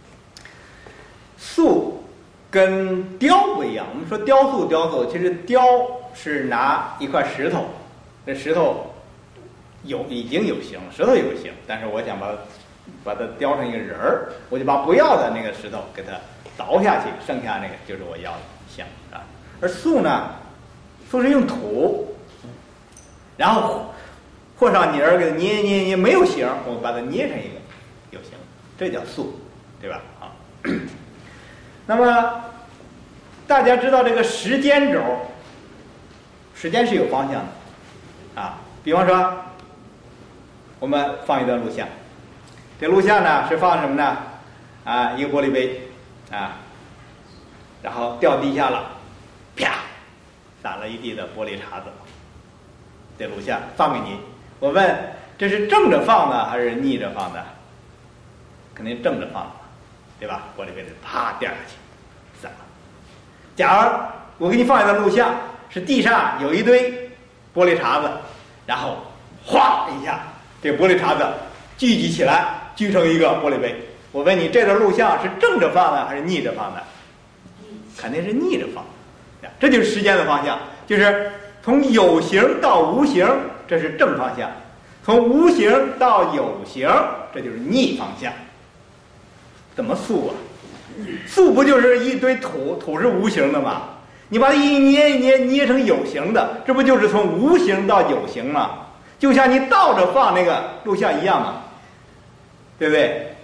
塑跟雕不一样。我们说雕塑，雕塑其实雕是拿一块石头，这石头有已经有形了，石头有形，但是我想把把它雕成一个人儿，我就把不要的那个石头给它凿下去，剩下那个就是我要的像啊。而塑呢，塑是用土，然后和上泥儿给它捏捏捏，没有形，我把它捏成一个有形，这叫塑，对吧？啊。那么大家知道这个时间轴，时间是有方向的啊。比方说，我们放一段录像，这录像呢是放什么呢？啊，一个玻璃杯啊，然后掉地下了，啪，洒了一地的玻璃碴子。这录像放给您，我问这是正着放的还是逆着放的？肯定正着放的，对吧？玻璃杯子啪掉下去，散了。假如我给你放一段录像，是地上有一堆玻璃碴子，然后哗一下，这玻璃碴子聚集起来，聚成一个玻璃杯。我问你，这段录像是正着放的还是逆着放的？肯定是逆着放的。这就是时间的方向，就是从有形到无形，这是正方向；从无形到有形，这就是逆方向。怎么塑啊？塑不就是一堆土，土是无形的吗？你把它一捏一捏，捏成有形的，这不就是从无形到有形吗？就像你倒着放那个录像一样嘛，对不对？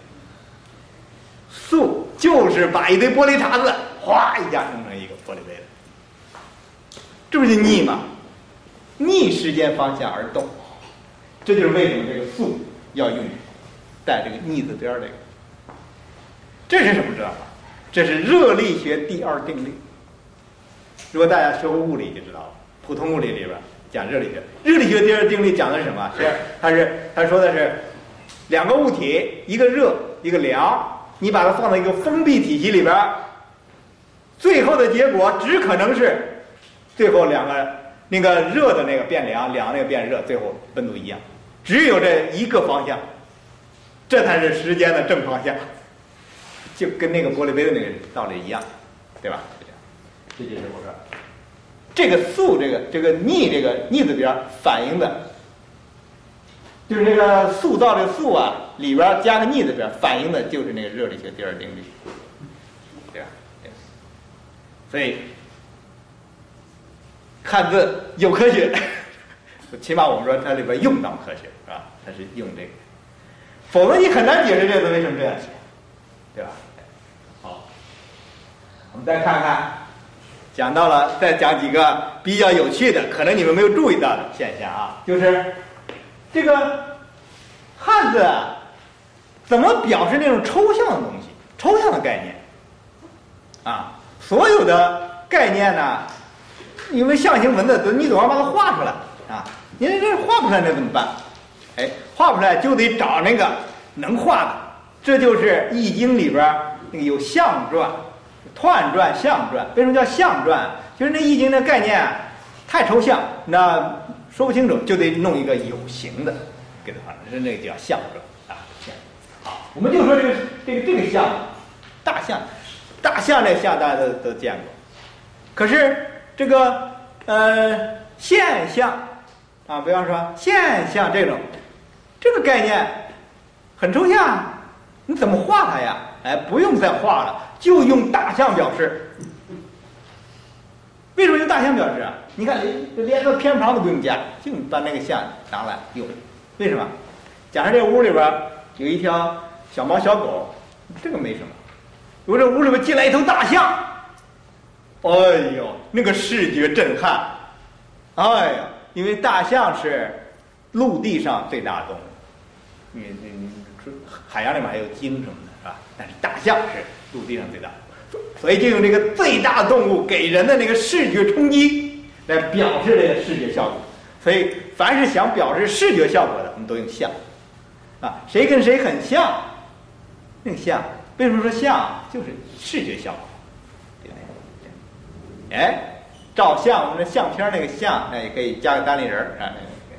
塑就是把一堆玻璃碴子哗一下弄成一个玻璃杯子，这不就逆吗？逆时间方向而动，这就是为什么这个塑要用带这个逆字边儿这个。这是什么知道吗？这是热力学第二定律。如果大家学过物理就知道了，普通物理里边讲热力学，热力学第二定律讲的是什么？是它是它说的是两个物体，一个热一个凉，你把它放到一个封闭体系里边，最后的结果只可能是最后两个那个热的那个变凉，凉那个变热，最后温度一样，只有这一个方向，这才是时间的正方向。就跟那个玻璃杯的那个道理一样，对吧？这就是我说，这个塑这个这个逆这个逆字边反映的，就是这个塑造这个塑啊里边加个逆字边，反映的就是那个热力学第二定律，对吧？对。所以汉字有科学，起码我们说它里边用到科学是吧？它是用这个，否则你很难解释这个字为什么这样写，对吧？好，我们再看看，讲到了，再讲几个比较有趣的，可能你们没有注意到的现象啊，就是这个汉字啊，怎么表示那种抽象的东西、抽象的概念啊？所有的概念呢，因为象形文字，你总要把它画出来啊。你这画不出来，那怎么办？哎，画不出来就得找那个能画的。这就是《易经》里边那个有象传、彖传、象传。为什么叫象传？就是那《易经》的概念太抽象，那说不清楚，就得弄一个有形的给它画，是那个叫象传啊。好，我们就说这个这个这个象，大象，大象这象大家都都见过。可是这个呃现象啊，比方说现象这种这个概念很抽象。你怎么画它呀？哎，不用再画了，就用大象表示。为什么用大象表示啊？你看，连个偏旁都不用加，就把那个象拿来用。为什么？假设这屋里边有一条小猫小狗，这个没什么。如果这屋里边进来一头大象，哎呦，那个视觉震撼，哎呀，因为大象是陆地上最大的动物，你你你海洋里面还有鲸什么的，是吧？但是大象是陆地上最大的，所以就用这个最大的动物给人的那个视觉冲击来表示这个视觉效果。所以凡是想表示视觉效果的，我们都用像啊，谁跟谁很像，那个像，为什么说像？就是视觉效果，对不对？哎，照相，我们的相片那个像，那也可以加个单立人啊。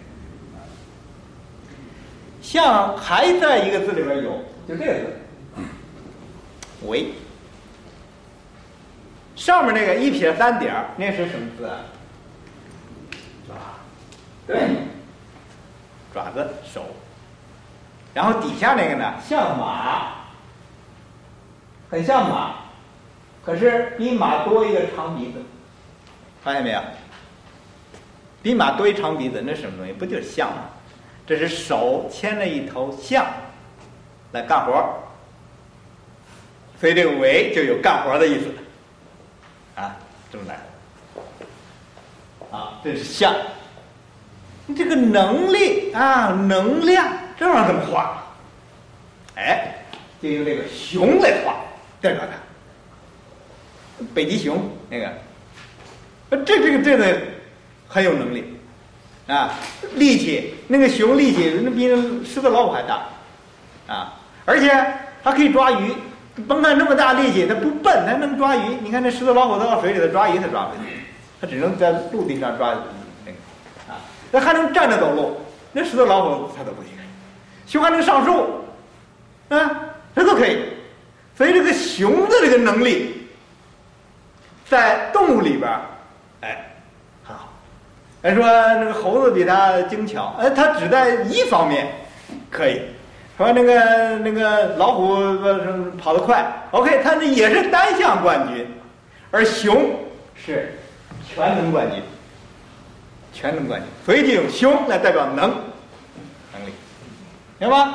像还在一个字里边有，就这个字，为。上面那个一撇三点，那是什么字啊？爪，对，爪子手。然后底下那个呢，像马，很像马，可是比马多一个长鼻子，发现没有？比马多一长鼻子，那什么东西？不就是象吗？这是手牵了一头象来干活，所以这个为就有干活的意思啊，这么来啊，这是象。这个能力啊，能量，这玩意儿怎么画？哎，就用这个熊来画，代表它。北极熊那个，这这个这个很有能力啊，力气，那个熊力气那比狮子老虎还大啊，而且它可以抓鱼。甭看那么大力气，它不笨，它能抓鱼。你看那狮子老虎都到水里头抓鱼，它抓不进去，它只能在陆地上抓那个啊。它还能站着走路，那狮子老虎它都不行。熊还能上树，啊，这都可以。所以这个熊的这个能力，在动物里边，哎，很好。还说那个猴子比它精巧，哎，它只在一方面可以。说那个那个老虎跑得快 ，OK， 它那也是单项冠军，而熊是全能冠军，全能冠军，所以就用熊来代表能能力，明白吗？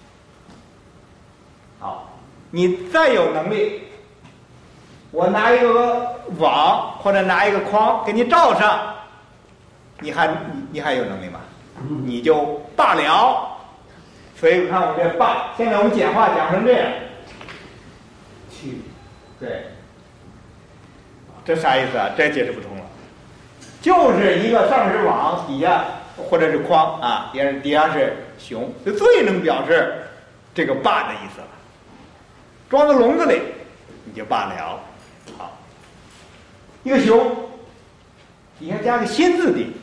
好，你再有能力，我拿一个网或者拿一个框给你罩上，你还你你还有能力吗？你就罢了。所以看我这罢，现在我们简化讲成这样，去，对，这啥意思啊？这解释不通了，就是一个上面是网，底下或者是框啊，底下底下是熊，就最能表示这个罢的意思了。装在笼子里，你就罢了。好，一个熊，底下加个心字底。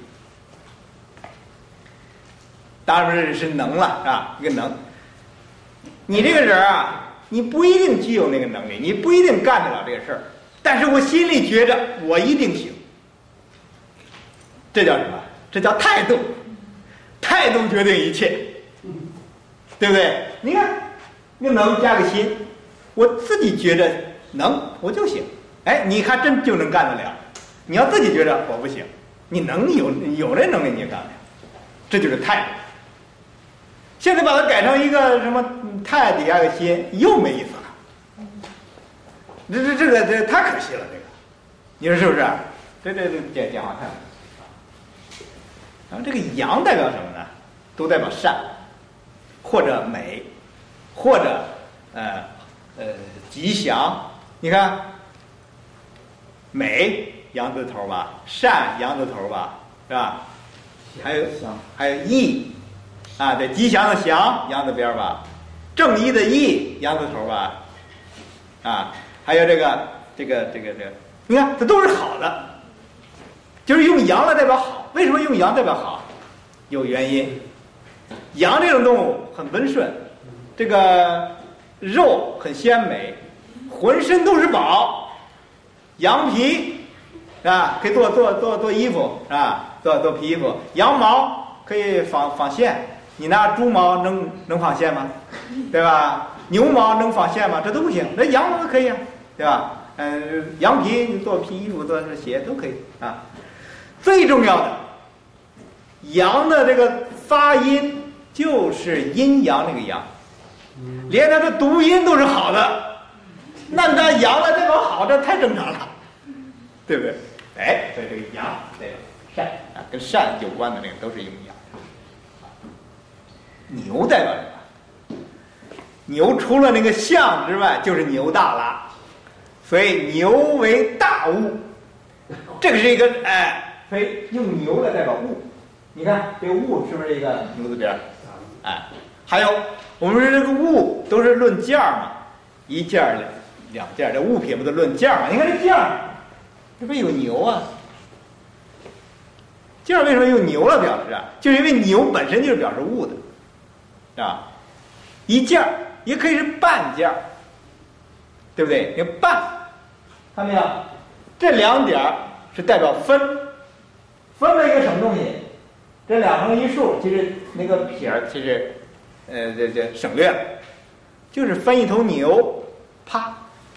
当然是能了，是吧？一个能，你这个人啊，你不一定具有那个能力，你不一定干得了这个事儿，但是我心里觉着我一定行。这叫什么？这叫态度，态度决定一切，对不对？你看，那能加个心，我自己觉着能，我就行。哎，你还真就能干得了。你要自己觉着我不行，你能有有这能力你也干不了，这就是态度。现在把它改成一个什么太底下个心，又没意思了。这这这个这太可惜了，这个，你说是不是？这这这简简化太了。然后这个阳代表什么呢？都代表善，或者美，或者呃呃吉祥。你看，美阳字头吧，善阳字头吧，是吧？还有还有义。啊，对，吉祥的祥，阳字边吧，正义的义，阳字头吧，啊，还有这个这个这个这个，你看这都是好的，就是用阳来代表好。为什么用阳代表好？有原因。羊这种动物很温顺，这个肉很鲜美，浑身都是宝，羊皮啊可以做做做做衣服啊，做做皮衣服，羊毛可以纺纺线。你拿猪毛能能纺线吗？对吧？牛毛能纺线吗？这都不行。那羊毛可以啊，对吧？嗯、呃，羊皮你做皮衣服、做鞋都可以啊。最重要的，羊的这个发音就是阴阳那个阳， 连它的读音都是好的，那它阳了代表好，这太正常了，对不对？哎，所以这个阳代表善啊，跟善有关的那个都是用阳。牛代表什么？牛除了那个象之外，就是牛大了，所以牛为大物，这个是一个哎，所以用牛来代表物。你看这个物是不是一个牛字边？哎，还有我们说这个物都是论件嘛，一件两两件，这物品不都论件嘛？你看这件这不有牛啊？件为什么用牛来表示啊？就是因为牛本身就是表示物的。啊，一件也可以是半件，对不对？你看半，看到没有？这两点是代表分，分了一个什么东西？这两横一竖，其实那个撇儿，其实，呃，这这省略了，就是分一头牛，啪，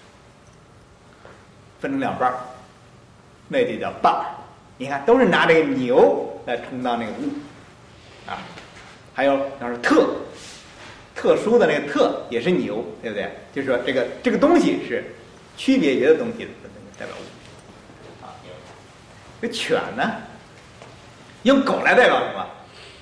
分成两半儿，那就叫半。你看，都是拿这个牛来充当那个物，啊。还有要是特特殊的那个特也是牛，对不对？就是说这个这个东西是区别别的东西的代表物啊。这犬呢，用狗来代表什么？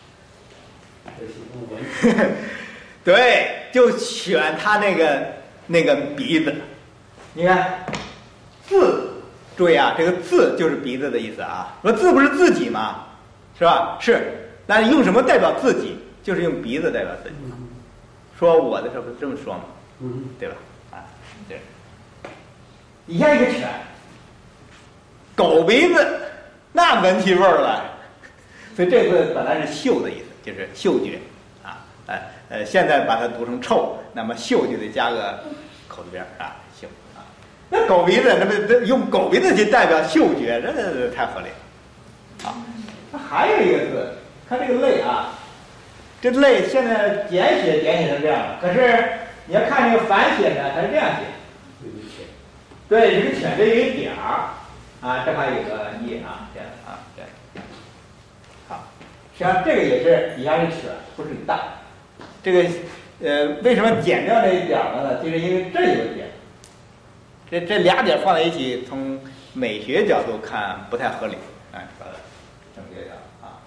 对，就选它那个那个鼻子。你看字，注意啊，这个字就是鼻子的意思啊。说字不是自己吗？是吧？是。但是用什么代表自己？就是用鼻子代表自己。说我的时候不是这么说吗？对吧？啊，对。你像一个犬，狗鼻子，那闻起味儿来。所以这个字本来是嗅的意思，就是嗅觉啊。呃呃，现在把它读成臭，那么嗅就得加个口字边啊，嗅啊。那狗鼻子，那不用狗鼻子去代表嗅觉，这这这太合理了啊。那还有一个字。看这个类啊，这类现在简写简写成这样了，可是你要看这个繁写呢，它是这样写。对，这个犬这有一点儿啊，这还有个一啊，这样啊，这样。好，实际上这个也是底下是犬，不是大。这个呃，为什么减掉这一点了呢？就是因为这有一点，这这俩点放在一起，从美学角度看不太合理，哎，把它整这样。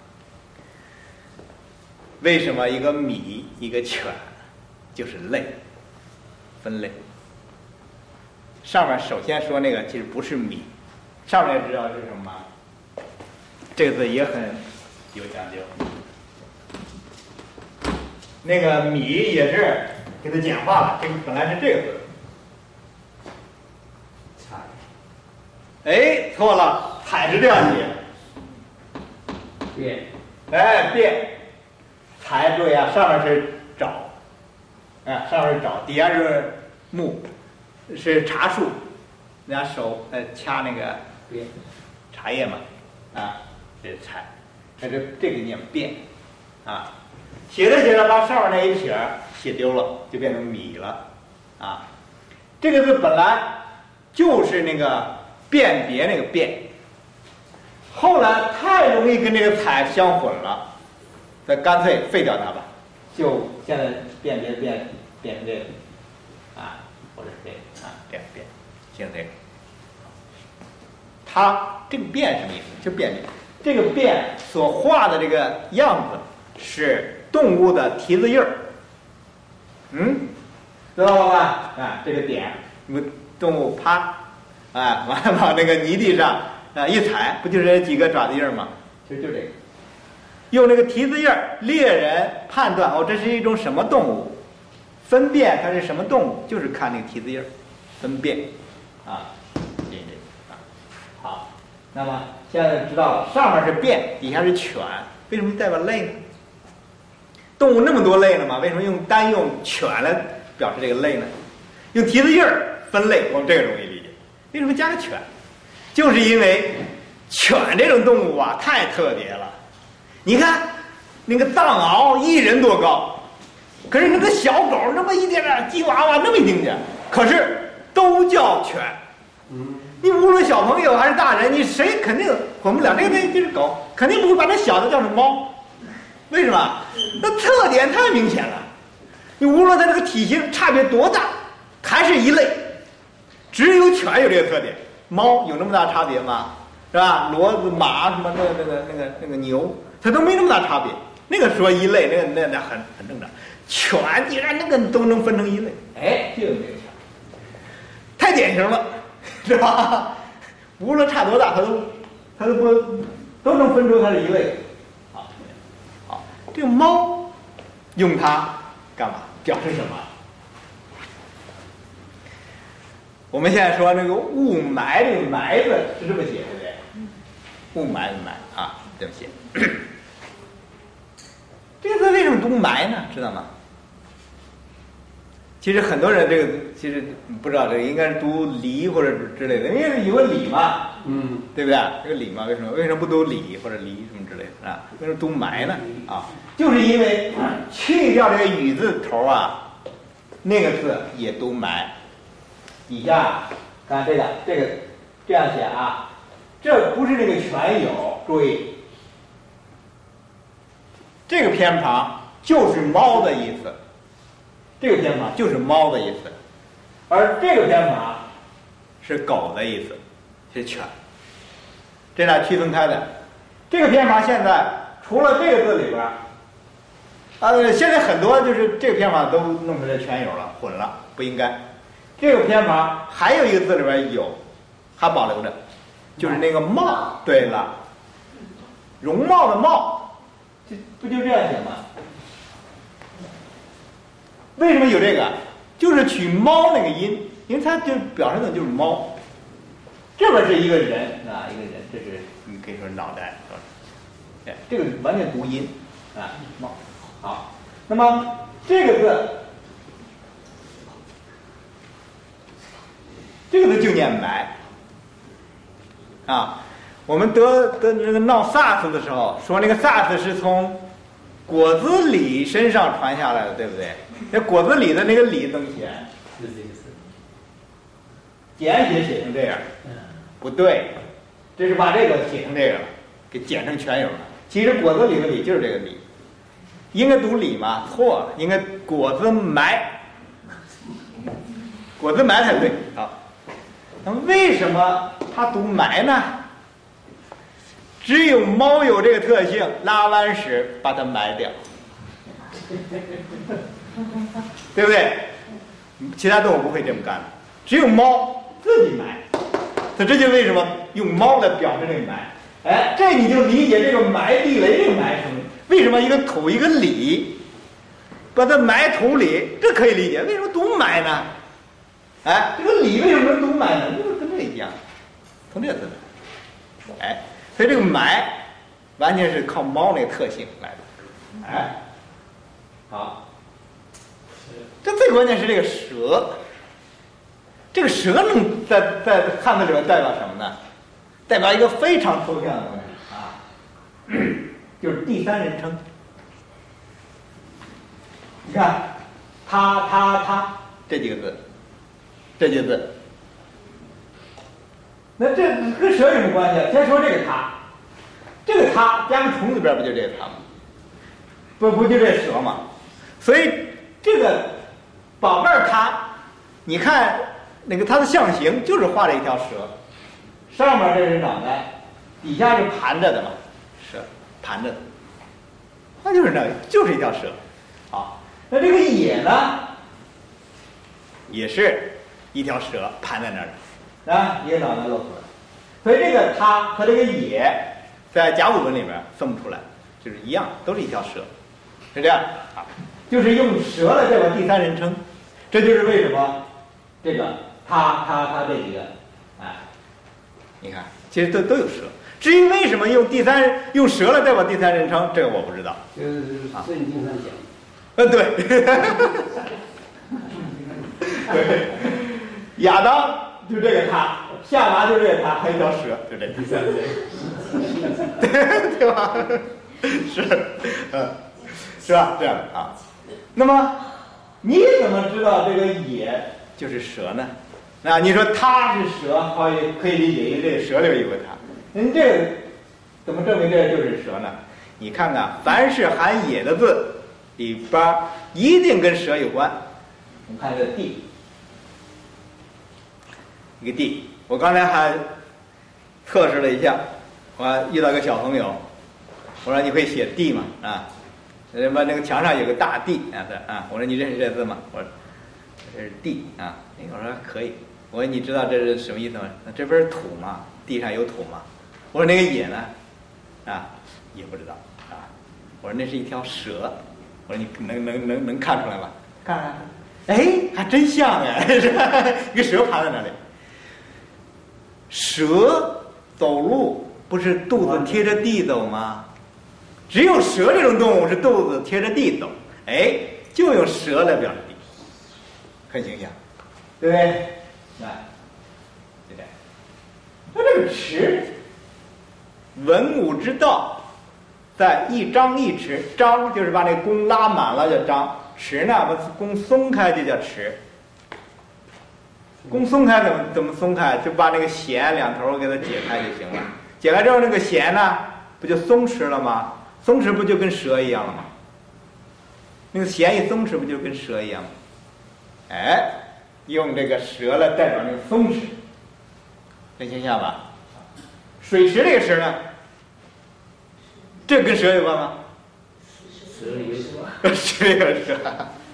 为什么一个米一个犬就是类分类？上面首先说那个其实不是米，上面知道是什么吗？这个字也很有讲究。那个米也是给它简化了，这个本来是这个字。采，哎，错了，采是这样写。变，哎，变。才对啊，上面是枣，啊，上面是枣，底下是木，是茶树，拿手呃掐那个茶叶嘛，啊，这是才，那这这个念变，啊，写着写着把上面那一撇写丢了，就变成米了，啊，这个字本来就是那个辨别那个辨，后来太容易跟这个采相混了。那干脆废掉它吧，就现在辨别变变成这个，啊，或者这个啊，这样变，形成这个。它这个变什么意思？就变这个变所画的这个样子是动物的蹄子印儿，嗯，知道了吧？啊，这个点，你们动物啪，啊，完了往那个泥地上啊一踩，不就是几个爪子印儿吗？其实就这个。用这个蹄子印儿，猎人判断哦，这是一种什么动物，分辨它是什么动物，就是看那个蹄子印儿，分辨，啊，这这啊，好，那么现在知道了，上面是变，底下是犬，为什么代表类呢？动物那么多类呢嘛，为什么用单用犬来表示这个类呢？用蹄子印儿分类，我们这个容易理解。为什么加个犬？就是因为犬这种动物啊，太特别了。你看，那个藏獒一人多高，可是那个小狗那么一点点，吉娃娃那么一丁点，可是都叫犬。嗯，你无论小朋友还是大人，你谁肯定混不了。这个这就是狗，肯定不会把那小的叫成猫。为什么？那特点太明显了。 你无论它这个体型差别多大，还是一类。只有犬有这个特点，猫有那么大差别吗？是吧？骡子、马什么那个那个那个那个牛，它都没那么大差别。那个说一类，那个那那很很正常。犬竟然那个都能分成一类，哎，就有这个犬，太典型了，是吧？无论差多大，它都它都不都能分出它是一类。好，好，这个猫用它干嘛？表示什么？我们现在说那个雾霾，这个霾字是这么写，对不对？雾霾的霾啊，这么写。这个字为什么读霾呢？知道吗？其实很多人这个其实不知道，这个应该是读梨或者之类的，因为有个李嘛，嗯，对不对？这个李嘛，为什么为什么不读李或者梨什么之类的啊？为什么读霾呢？啊，就是因为去掉这个雨字头啊，那个字也读霾。底下看这个这个这样写啊，这不是那个全有，注意，这个偏旁就是猫的意思，这个偏旁就是猫的意思，而这个偏旁是狗的意思，是犬，这俩区分开的。这个偏旁现在除了这个字里边，啊，现在很多就是这个偏旁都弄出来全有了，混了，不应该。这个偏旁还有一个字里边有，还保留着，就是那个貌。对了，容貌的貌，这不就这样写吗？为什么有这个？就是取猫那个音，因为它就表示的就是猫。这边是一个人啊，一个人，这是你可以说脑袋，哎，这个完全读音啊，猫。好，那么这个字。这个字就念埋啊！我们得得那个闹萨斯的时候，说那个萨斯是从果子狸身上传下来的，对不对？那果子狸的那个狸怎么写？是这个字，简写写成这样，不对，这是把这个写成这个了，给简成全有了。其实果子狸的狸就是这个狸，应该读狸嘛？错了，应该果子埋，果子埋才对啊。那么为什么它读埋呢？只有猫有这个特性，拉完屎把它埋掉，对不对？其他动物不会这么干的，只有猫自己埋。它这就为什么用猫来表示这个埋。哎，这你就理解这个埋地雷这个埋什么？为什么一个土一个里，把它埋土里？这可以理解。为什么读埋呢？哎，这个里为什么能读埋呢？就是跟这一样，从这个字来。哎，所以这个埋完全是靠猫那个特性来的。哎，好，这最关键是这个蛇。这个蛇能在在汉字里面代表什么呢？代表一个非常抽象的东西啊，就是第三人称。你看，他他他这几个字。这几个字，那这跟蛇有什么关系啊？先说这个它，这个它加个虫字边不就这个它吗？不不就这蛇吗？所以这个宝贝儿它，你看那个它的象形就是画了一条蛇，上面这是脑袋，底下是盘着的嘛，蛇盘着的，它就是那个就是一条蛇。好，那这个野呢，也是。一条蛇盘在那儿，啊，一个脑袋露出来，所以这个它和这个也在甲骨文里面分不出来，就是一样，都是一条蛇，是这样啊，就是用蛇来代表第三人称，这就是为什么这个它它它这几个，哎，你看，其实都都有蛇。至于为什么用第三用蛇来代表第三人称，这个我不知道。 就是圣经上讲， 呃，对，对。亚当就这个他，夏娃就这个他，还有一条蛇，就这第三人，对对吧？是，嗯，是吧？这样的啊。那么你怎么知道这个也就是蛇呢？那你说它是蛇，可以可以理解，因为这个蛇里有个它。您这个怎么证明这个就是蛇呢？你看看，凡是含也的字， 里边一定跟蛇有关。我们看这个地，一个地，我刚才还测试了一下，我遇到个小朋友，我说你会写地吗？啊，什么那个墙上有个大地啊，啊，我说你认识这字吗？我说这是地啊，我说可以。我说你知道这是什么意思吗？那这不是土吗？地上有土吗？我说那个野呢？啊，也不知道啊。我说那是一条蛇。我说你能能能能看出来吗？看看，哎，还真像哎，是吧？一个蛇趴在那里。蛇走路不是肚子贴着地走吗？只有蛇这种动物是肚子贴着地走，哎，就用蛇来表示地，很形象，对不对？来，对不对？那这个持，文武之道，在一张一持，张就是把那个弓拉满了叫张，持呢把弓松开就叫持。弓松开怎么怎么松开？就把那个弦两头给它解开就行了。解开之后，那个弦呢，不就松弛了吗？松弛不就跟蛇一样了吗？那个弦一松弛，不就跟蛇一样吗？哎，用这个蛇来代表那个松弛，很形象吧？水池这个池呢，这跟蛇有关吗？ 蛇有关， 蛇有蛇。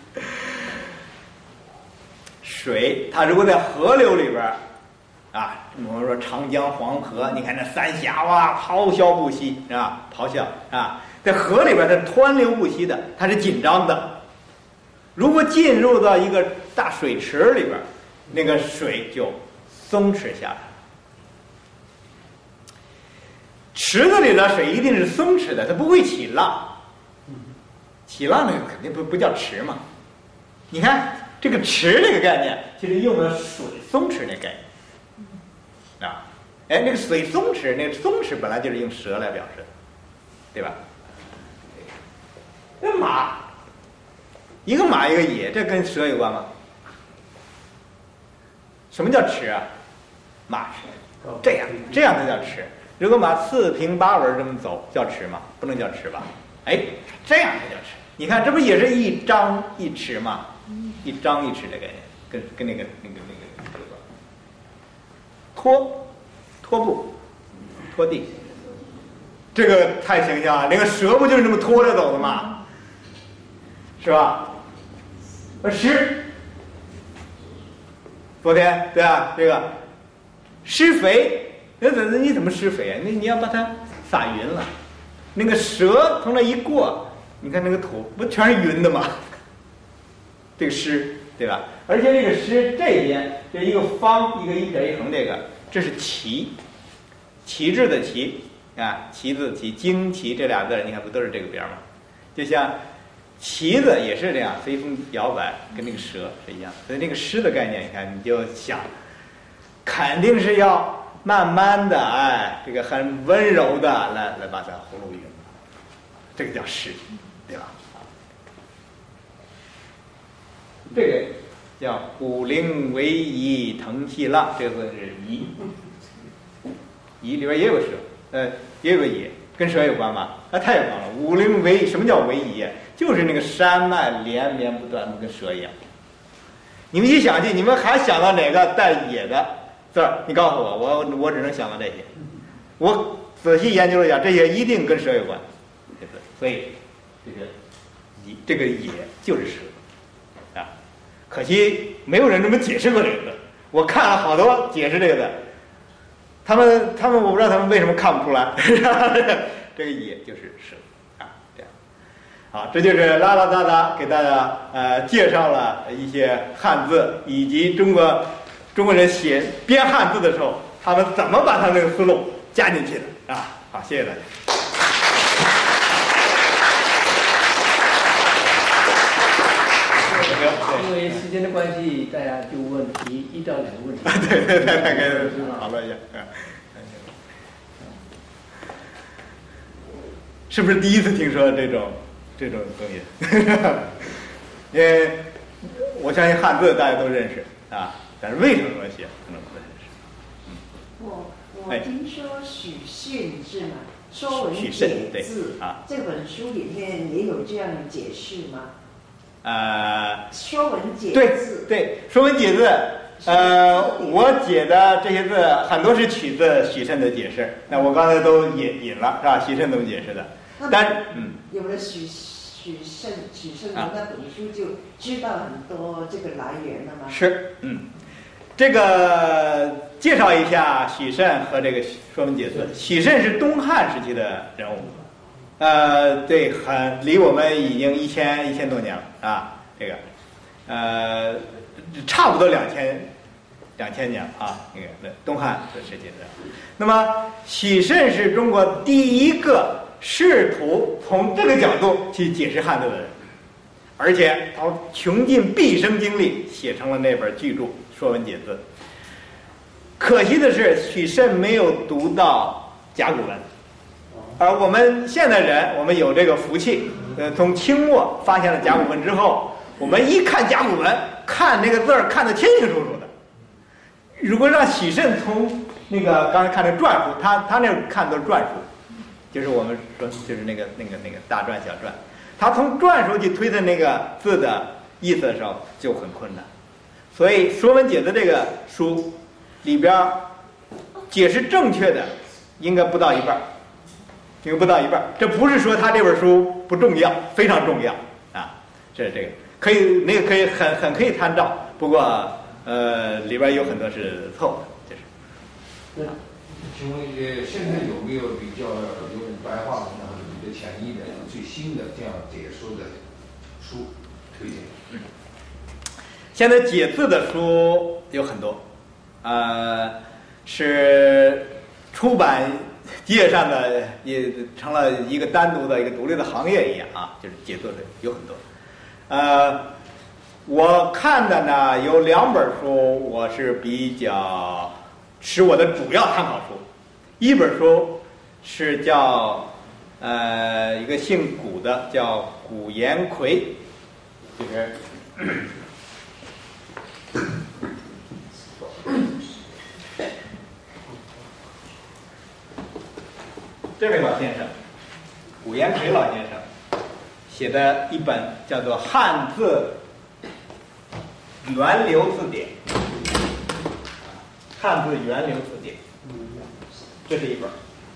水，它如果在河流里边啊，我们说长江、黄河，你看那三峡哇，咆哮不息啊，咆哮啊，在河里边它湍流不息的，它是紧张的。如果进入到一个大水池里边，那个水就松弛下来了。池子里的水一定是松弛的，它不会起浪。起浪那个肯定不不叫池嘛。你看这个池这个概念，其实用的水松弛那概念啊。哎，那个水松弛，那个松弛本来就是用蛇来表示的，对吧？那马，一个马一个野，这跟蛇有关吗？什么叫驰啊？马驰，这样这样才叫驰。如果马四平八稳这么走，叫驰吗？不能叫驰吧？哎，这样才叫驰。你看，这不也是一张一弛吗？一张一弛的概念，跟跟那个那个那个那个拖拖步拖地，这个太形象了。那个蛇不就是这么拖着走的吗？是吧？呃，施，昨天对吧？这个施肥，那怎么你怎么施肥啊？那你要把它撒匀了。那个蛇从那一过，你看那个土不全是匀的吗？这个施，对吧？而且这个施这边这一个方，一个一撇一横，这个这是旗，旗帜的旗啊，旗字旗，旌旗这俩字，你看不都是这个边吗？就像旗子也是这样，随风摇摆，跟那个蛇是一样。所以那个施的概念，你看你就想，肯定是要慢慢的，哎，这个很温柔的来来把它葫芦匀，这个叫施，对吧？这个叫虎灵为夷，腾气浪，这个字是夷，夷里边也有蛇，呃，也有个野，跟蛇有关吧？啊，太有关了。武陵为，什么叫为夷？就是那个山脉连绵不断，跟蛇一样。你们一想起，你们还想到哪个带野的字儿？你告诉我，我我只能想到这些。我仔细研究了一下，这些一定跟蛇有关，对不对？所以这个野，这个野就是蛇啊。可惜没有人这么解释过这个字。我看了好多解释这个字，他们他们我不知道他们为什么看不出来。这个野就是蛇啊，这样。好，这就是啦啦哒哒给大家呃介绍了一些汉字，以及中国中国人写编汉字的时候，他们怎么把他那个思路加进去的啊？好，谢谢大家。 因为时间的关系，大家就问题一到两个问题。 对对对，大概讨论一下。是不是第一次听说这种这种东西？因为我相信汉字大家都认识啊，但是为什么这么写可能不认识。 我我听说许逊是吗？说文解字啊， 这本书里面也有这样的解释吗？ 呃， 说文解对字， 对，说文解字，呃，我解的这些字很多是取自许慎的解释，那我刚才都引引了，是吧？许慎怎么解释的？但嗯， 有了许许慎许慎的那本书，就知道很多这个来源了吗？ 是，嗯，这个介绍一下许慎和这个说文解字。许慎是东汉时期的人物。呃，对，很离我们已经一千一千多年了啊，这个，呃，差不多两千两千年啊，那个东汉的时期的。那么许慎是中国第一个试图从这个角度去解释汉字的人，而且他穷尽毕生精力写成了那本巨著《说文解字》。可惜的是，许慎没有读到甲骨文。而我们现代人，我们有这个福气，呃，从清末发现了甲骨文之后，我们一看甲骨文，看那个字儿看得清清楚楚的。如果让许慎从那个刚才看的篆书，他他那看都是篆书，就是我们说就是那个那个那个大篆小篆，他从篆书去推测那个字的意思的时候就很困难。所以《说文解字》这个书里边解释正确的应该不到一半。应该不到一半，这不是说他这本书不重要，非常重要啊！这是这个可以，那个可以很很可以参照，不过呃里边有很多是错误的，这是。 对。请问呃，现在有没有比较有点白话文或者比较简易的、最新的这样解说的书推荐？ 嗯。现在解字的书有很多，呃，是出版界上的也成了一个单独的一个独立的行业一样啊，就是解字的有很多。呃，我看的呢有两本书，我是比较是我的主要参考书。一本书是叫呃一个姓古的叫古颜魁，就是这位老先生，古颜魁老先生写的一本叫做《汉字源流字典》，汉字源流字典，这是一本。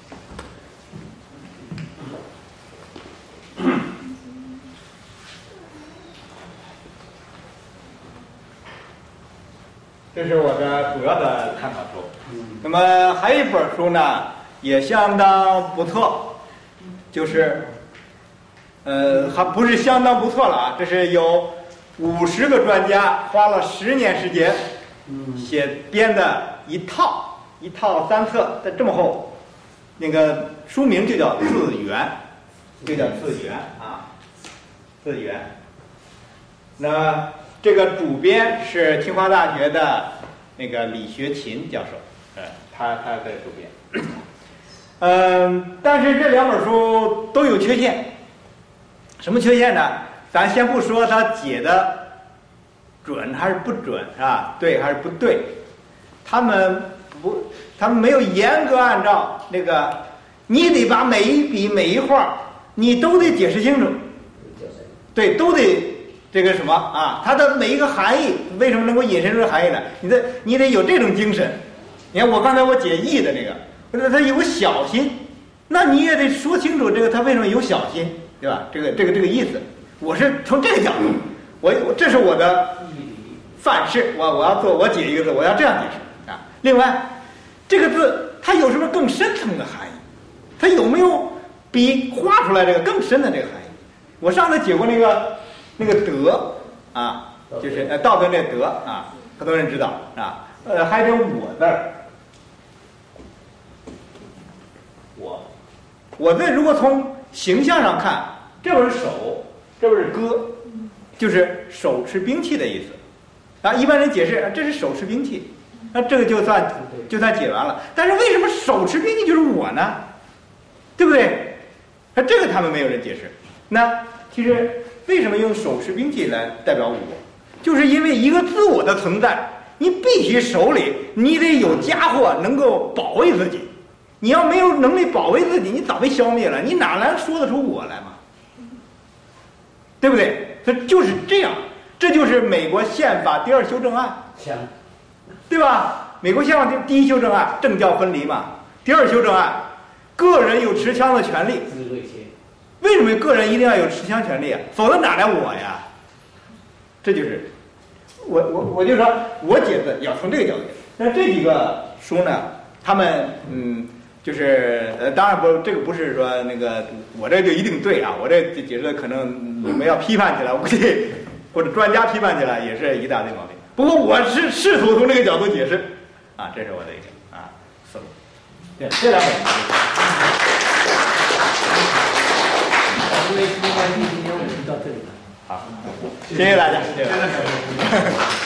这是我的主要的参考书。那么还有一本书呢，也相当不错，就是呃还不是相当不错了啊，这是有五十个专家花了十年时间写编的一套一套三册，它这么厚，那个书名就叫字源，就叫字源啊，字源。那这个主编是清华大学的那个李学勤教授，呃，他他的主编。嗯，但是这两本书都有缺陷。什么缺陷呢？咱先不说他解的准还是不准，是吧？对还是不对？他们不，他们没有严格按照那个，你得把每一笔每一画，你都得解释清楚。对，都得。这个什么啊？它的每一个含义为什么能够引申出含义来？你的你得有这种精神。你看我刚才我解义的这个，我说它有小心，那你也得说清楚这个它为什么有小心，对吧？这个这个这个意思，我是从这个角度，我我这是我的范式，我我要做我解一个字，我要这样解释啊。另外，这个字它有什么更深层的含义？它有没有比画出来这个更深的这个含义？我上次解过那个。那个德啊，就是呃道德那德啊，很多人知道啊。呃，还有这我字儿，我我字如果从形象上看，这不是手，这不是戈，就是手持兵器的意思啊。一般人解释这是手持兵器，那这个就算就算解完了。但是为什么手持兵器就是我呢？对不对？那这个他们没有人解释。那其实。为什么用手持兵器来代表我？就是因为一个自我的存在，你必须手里你得有家伙能够保卫自己， 你要没有能力保卫自己，你早被消灭了，你哪能说得出我来嘛？对不对？它就是这样，这就是美国宪法第二修正案，对吧？美国宪法第一修正案政教分离嘛，第二修正案个人有持枪的权利。为什么个人一定要有持枪权利啊？否则哪来我呀？这就是我我我就说我解释要从这个角度。那这几个书呢，他们嗯。就是呃，当然不，这个不是说那个我这就一定对啊，我这解释的可能你们要批判起来，我估计或者专家批判起来也是一大堆毛病。不过我是试图从这个角度解释，啊，这是我的一个啊思路。对，这两本。 因为今天今天我们就到这里了。 好，谢谢大家，谢谢。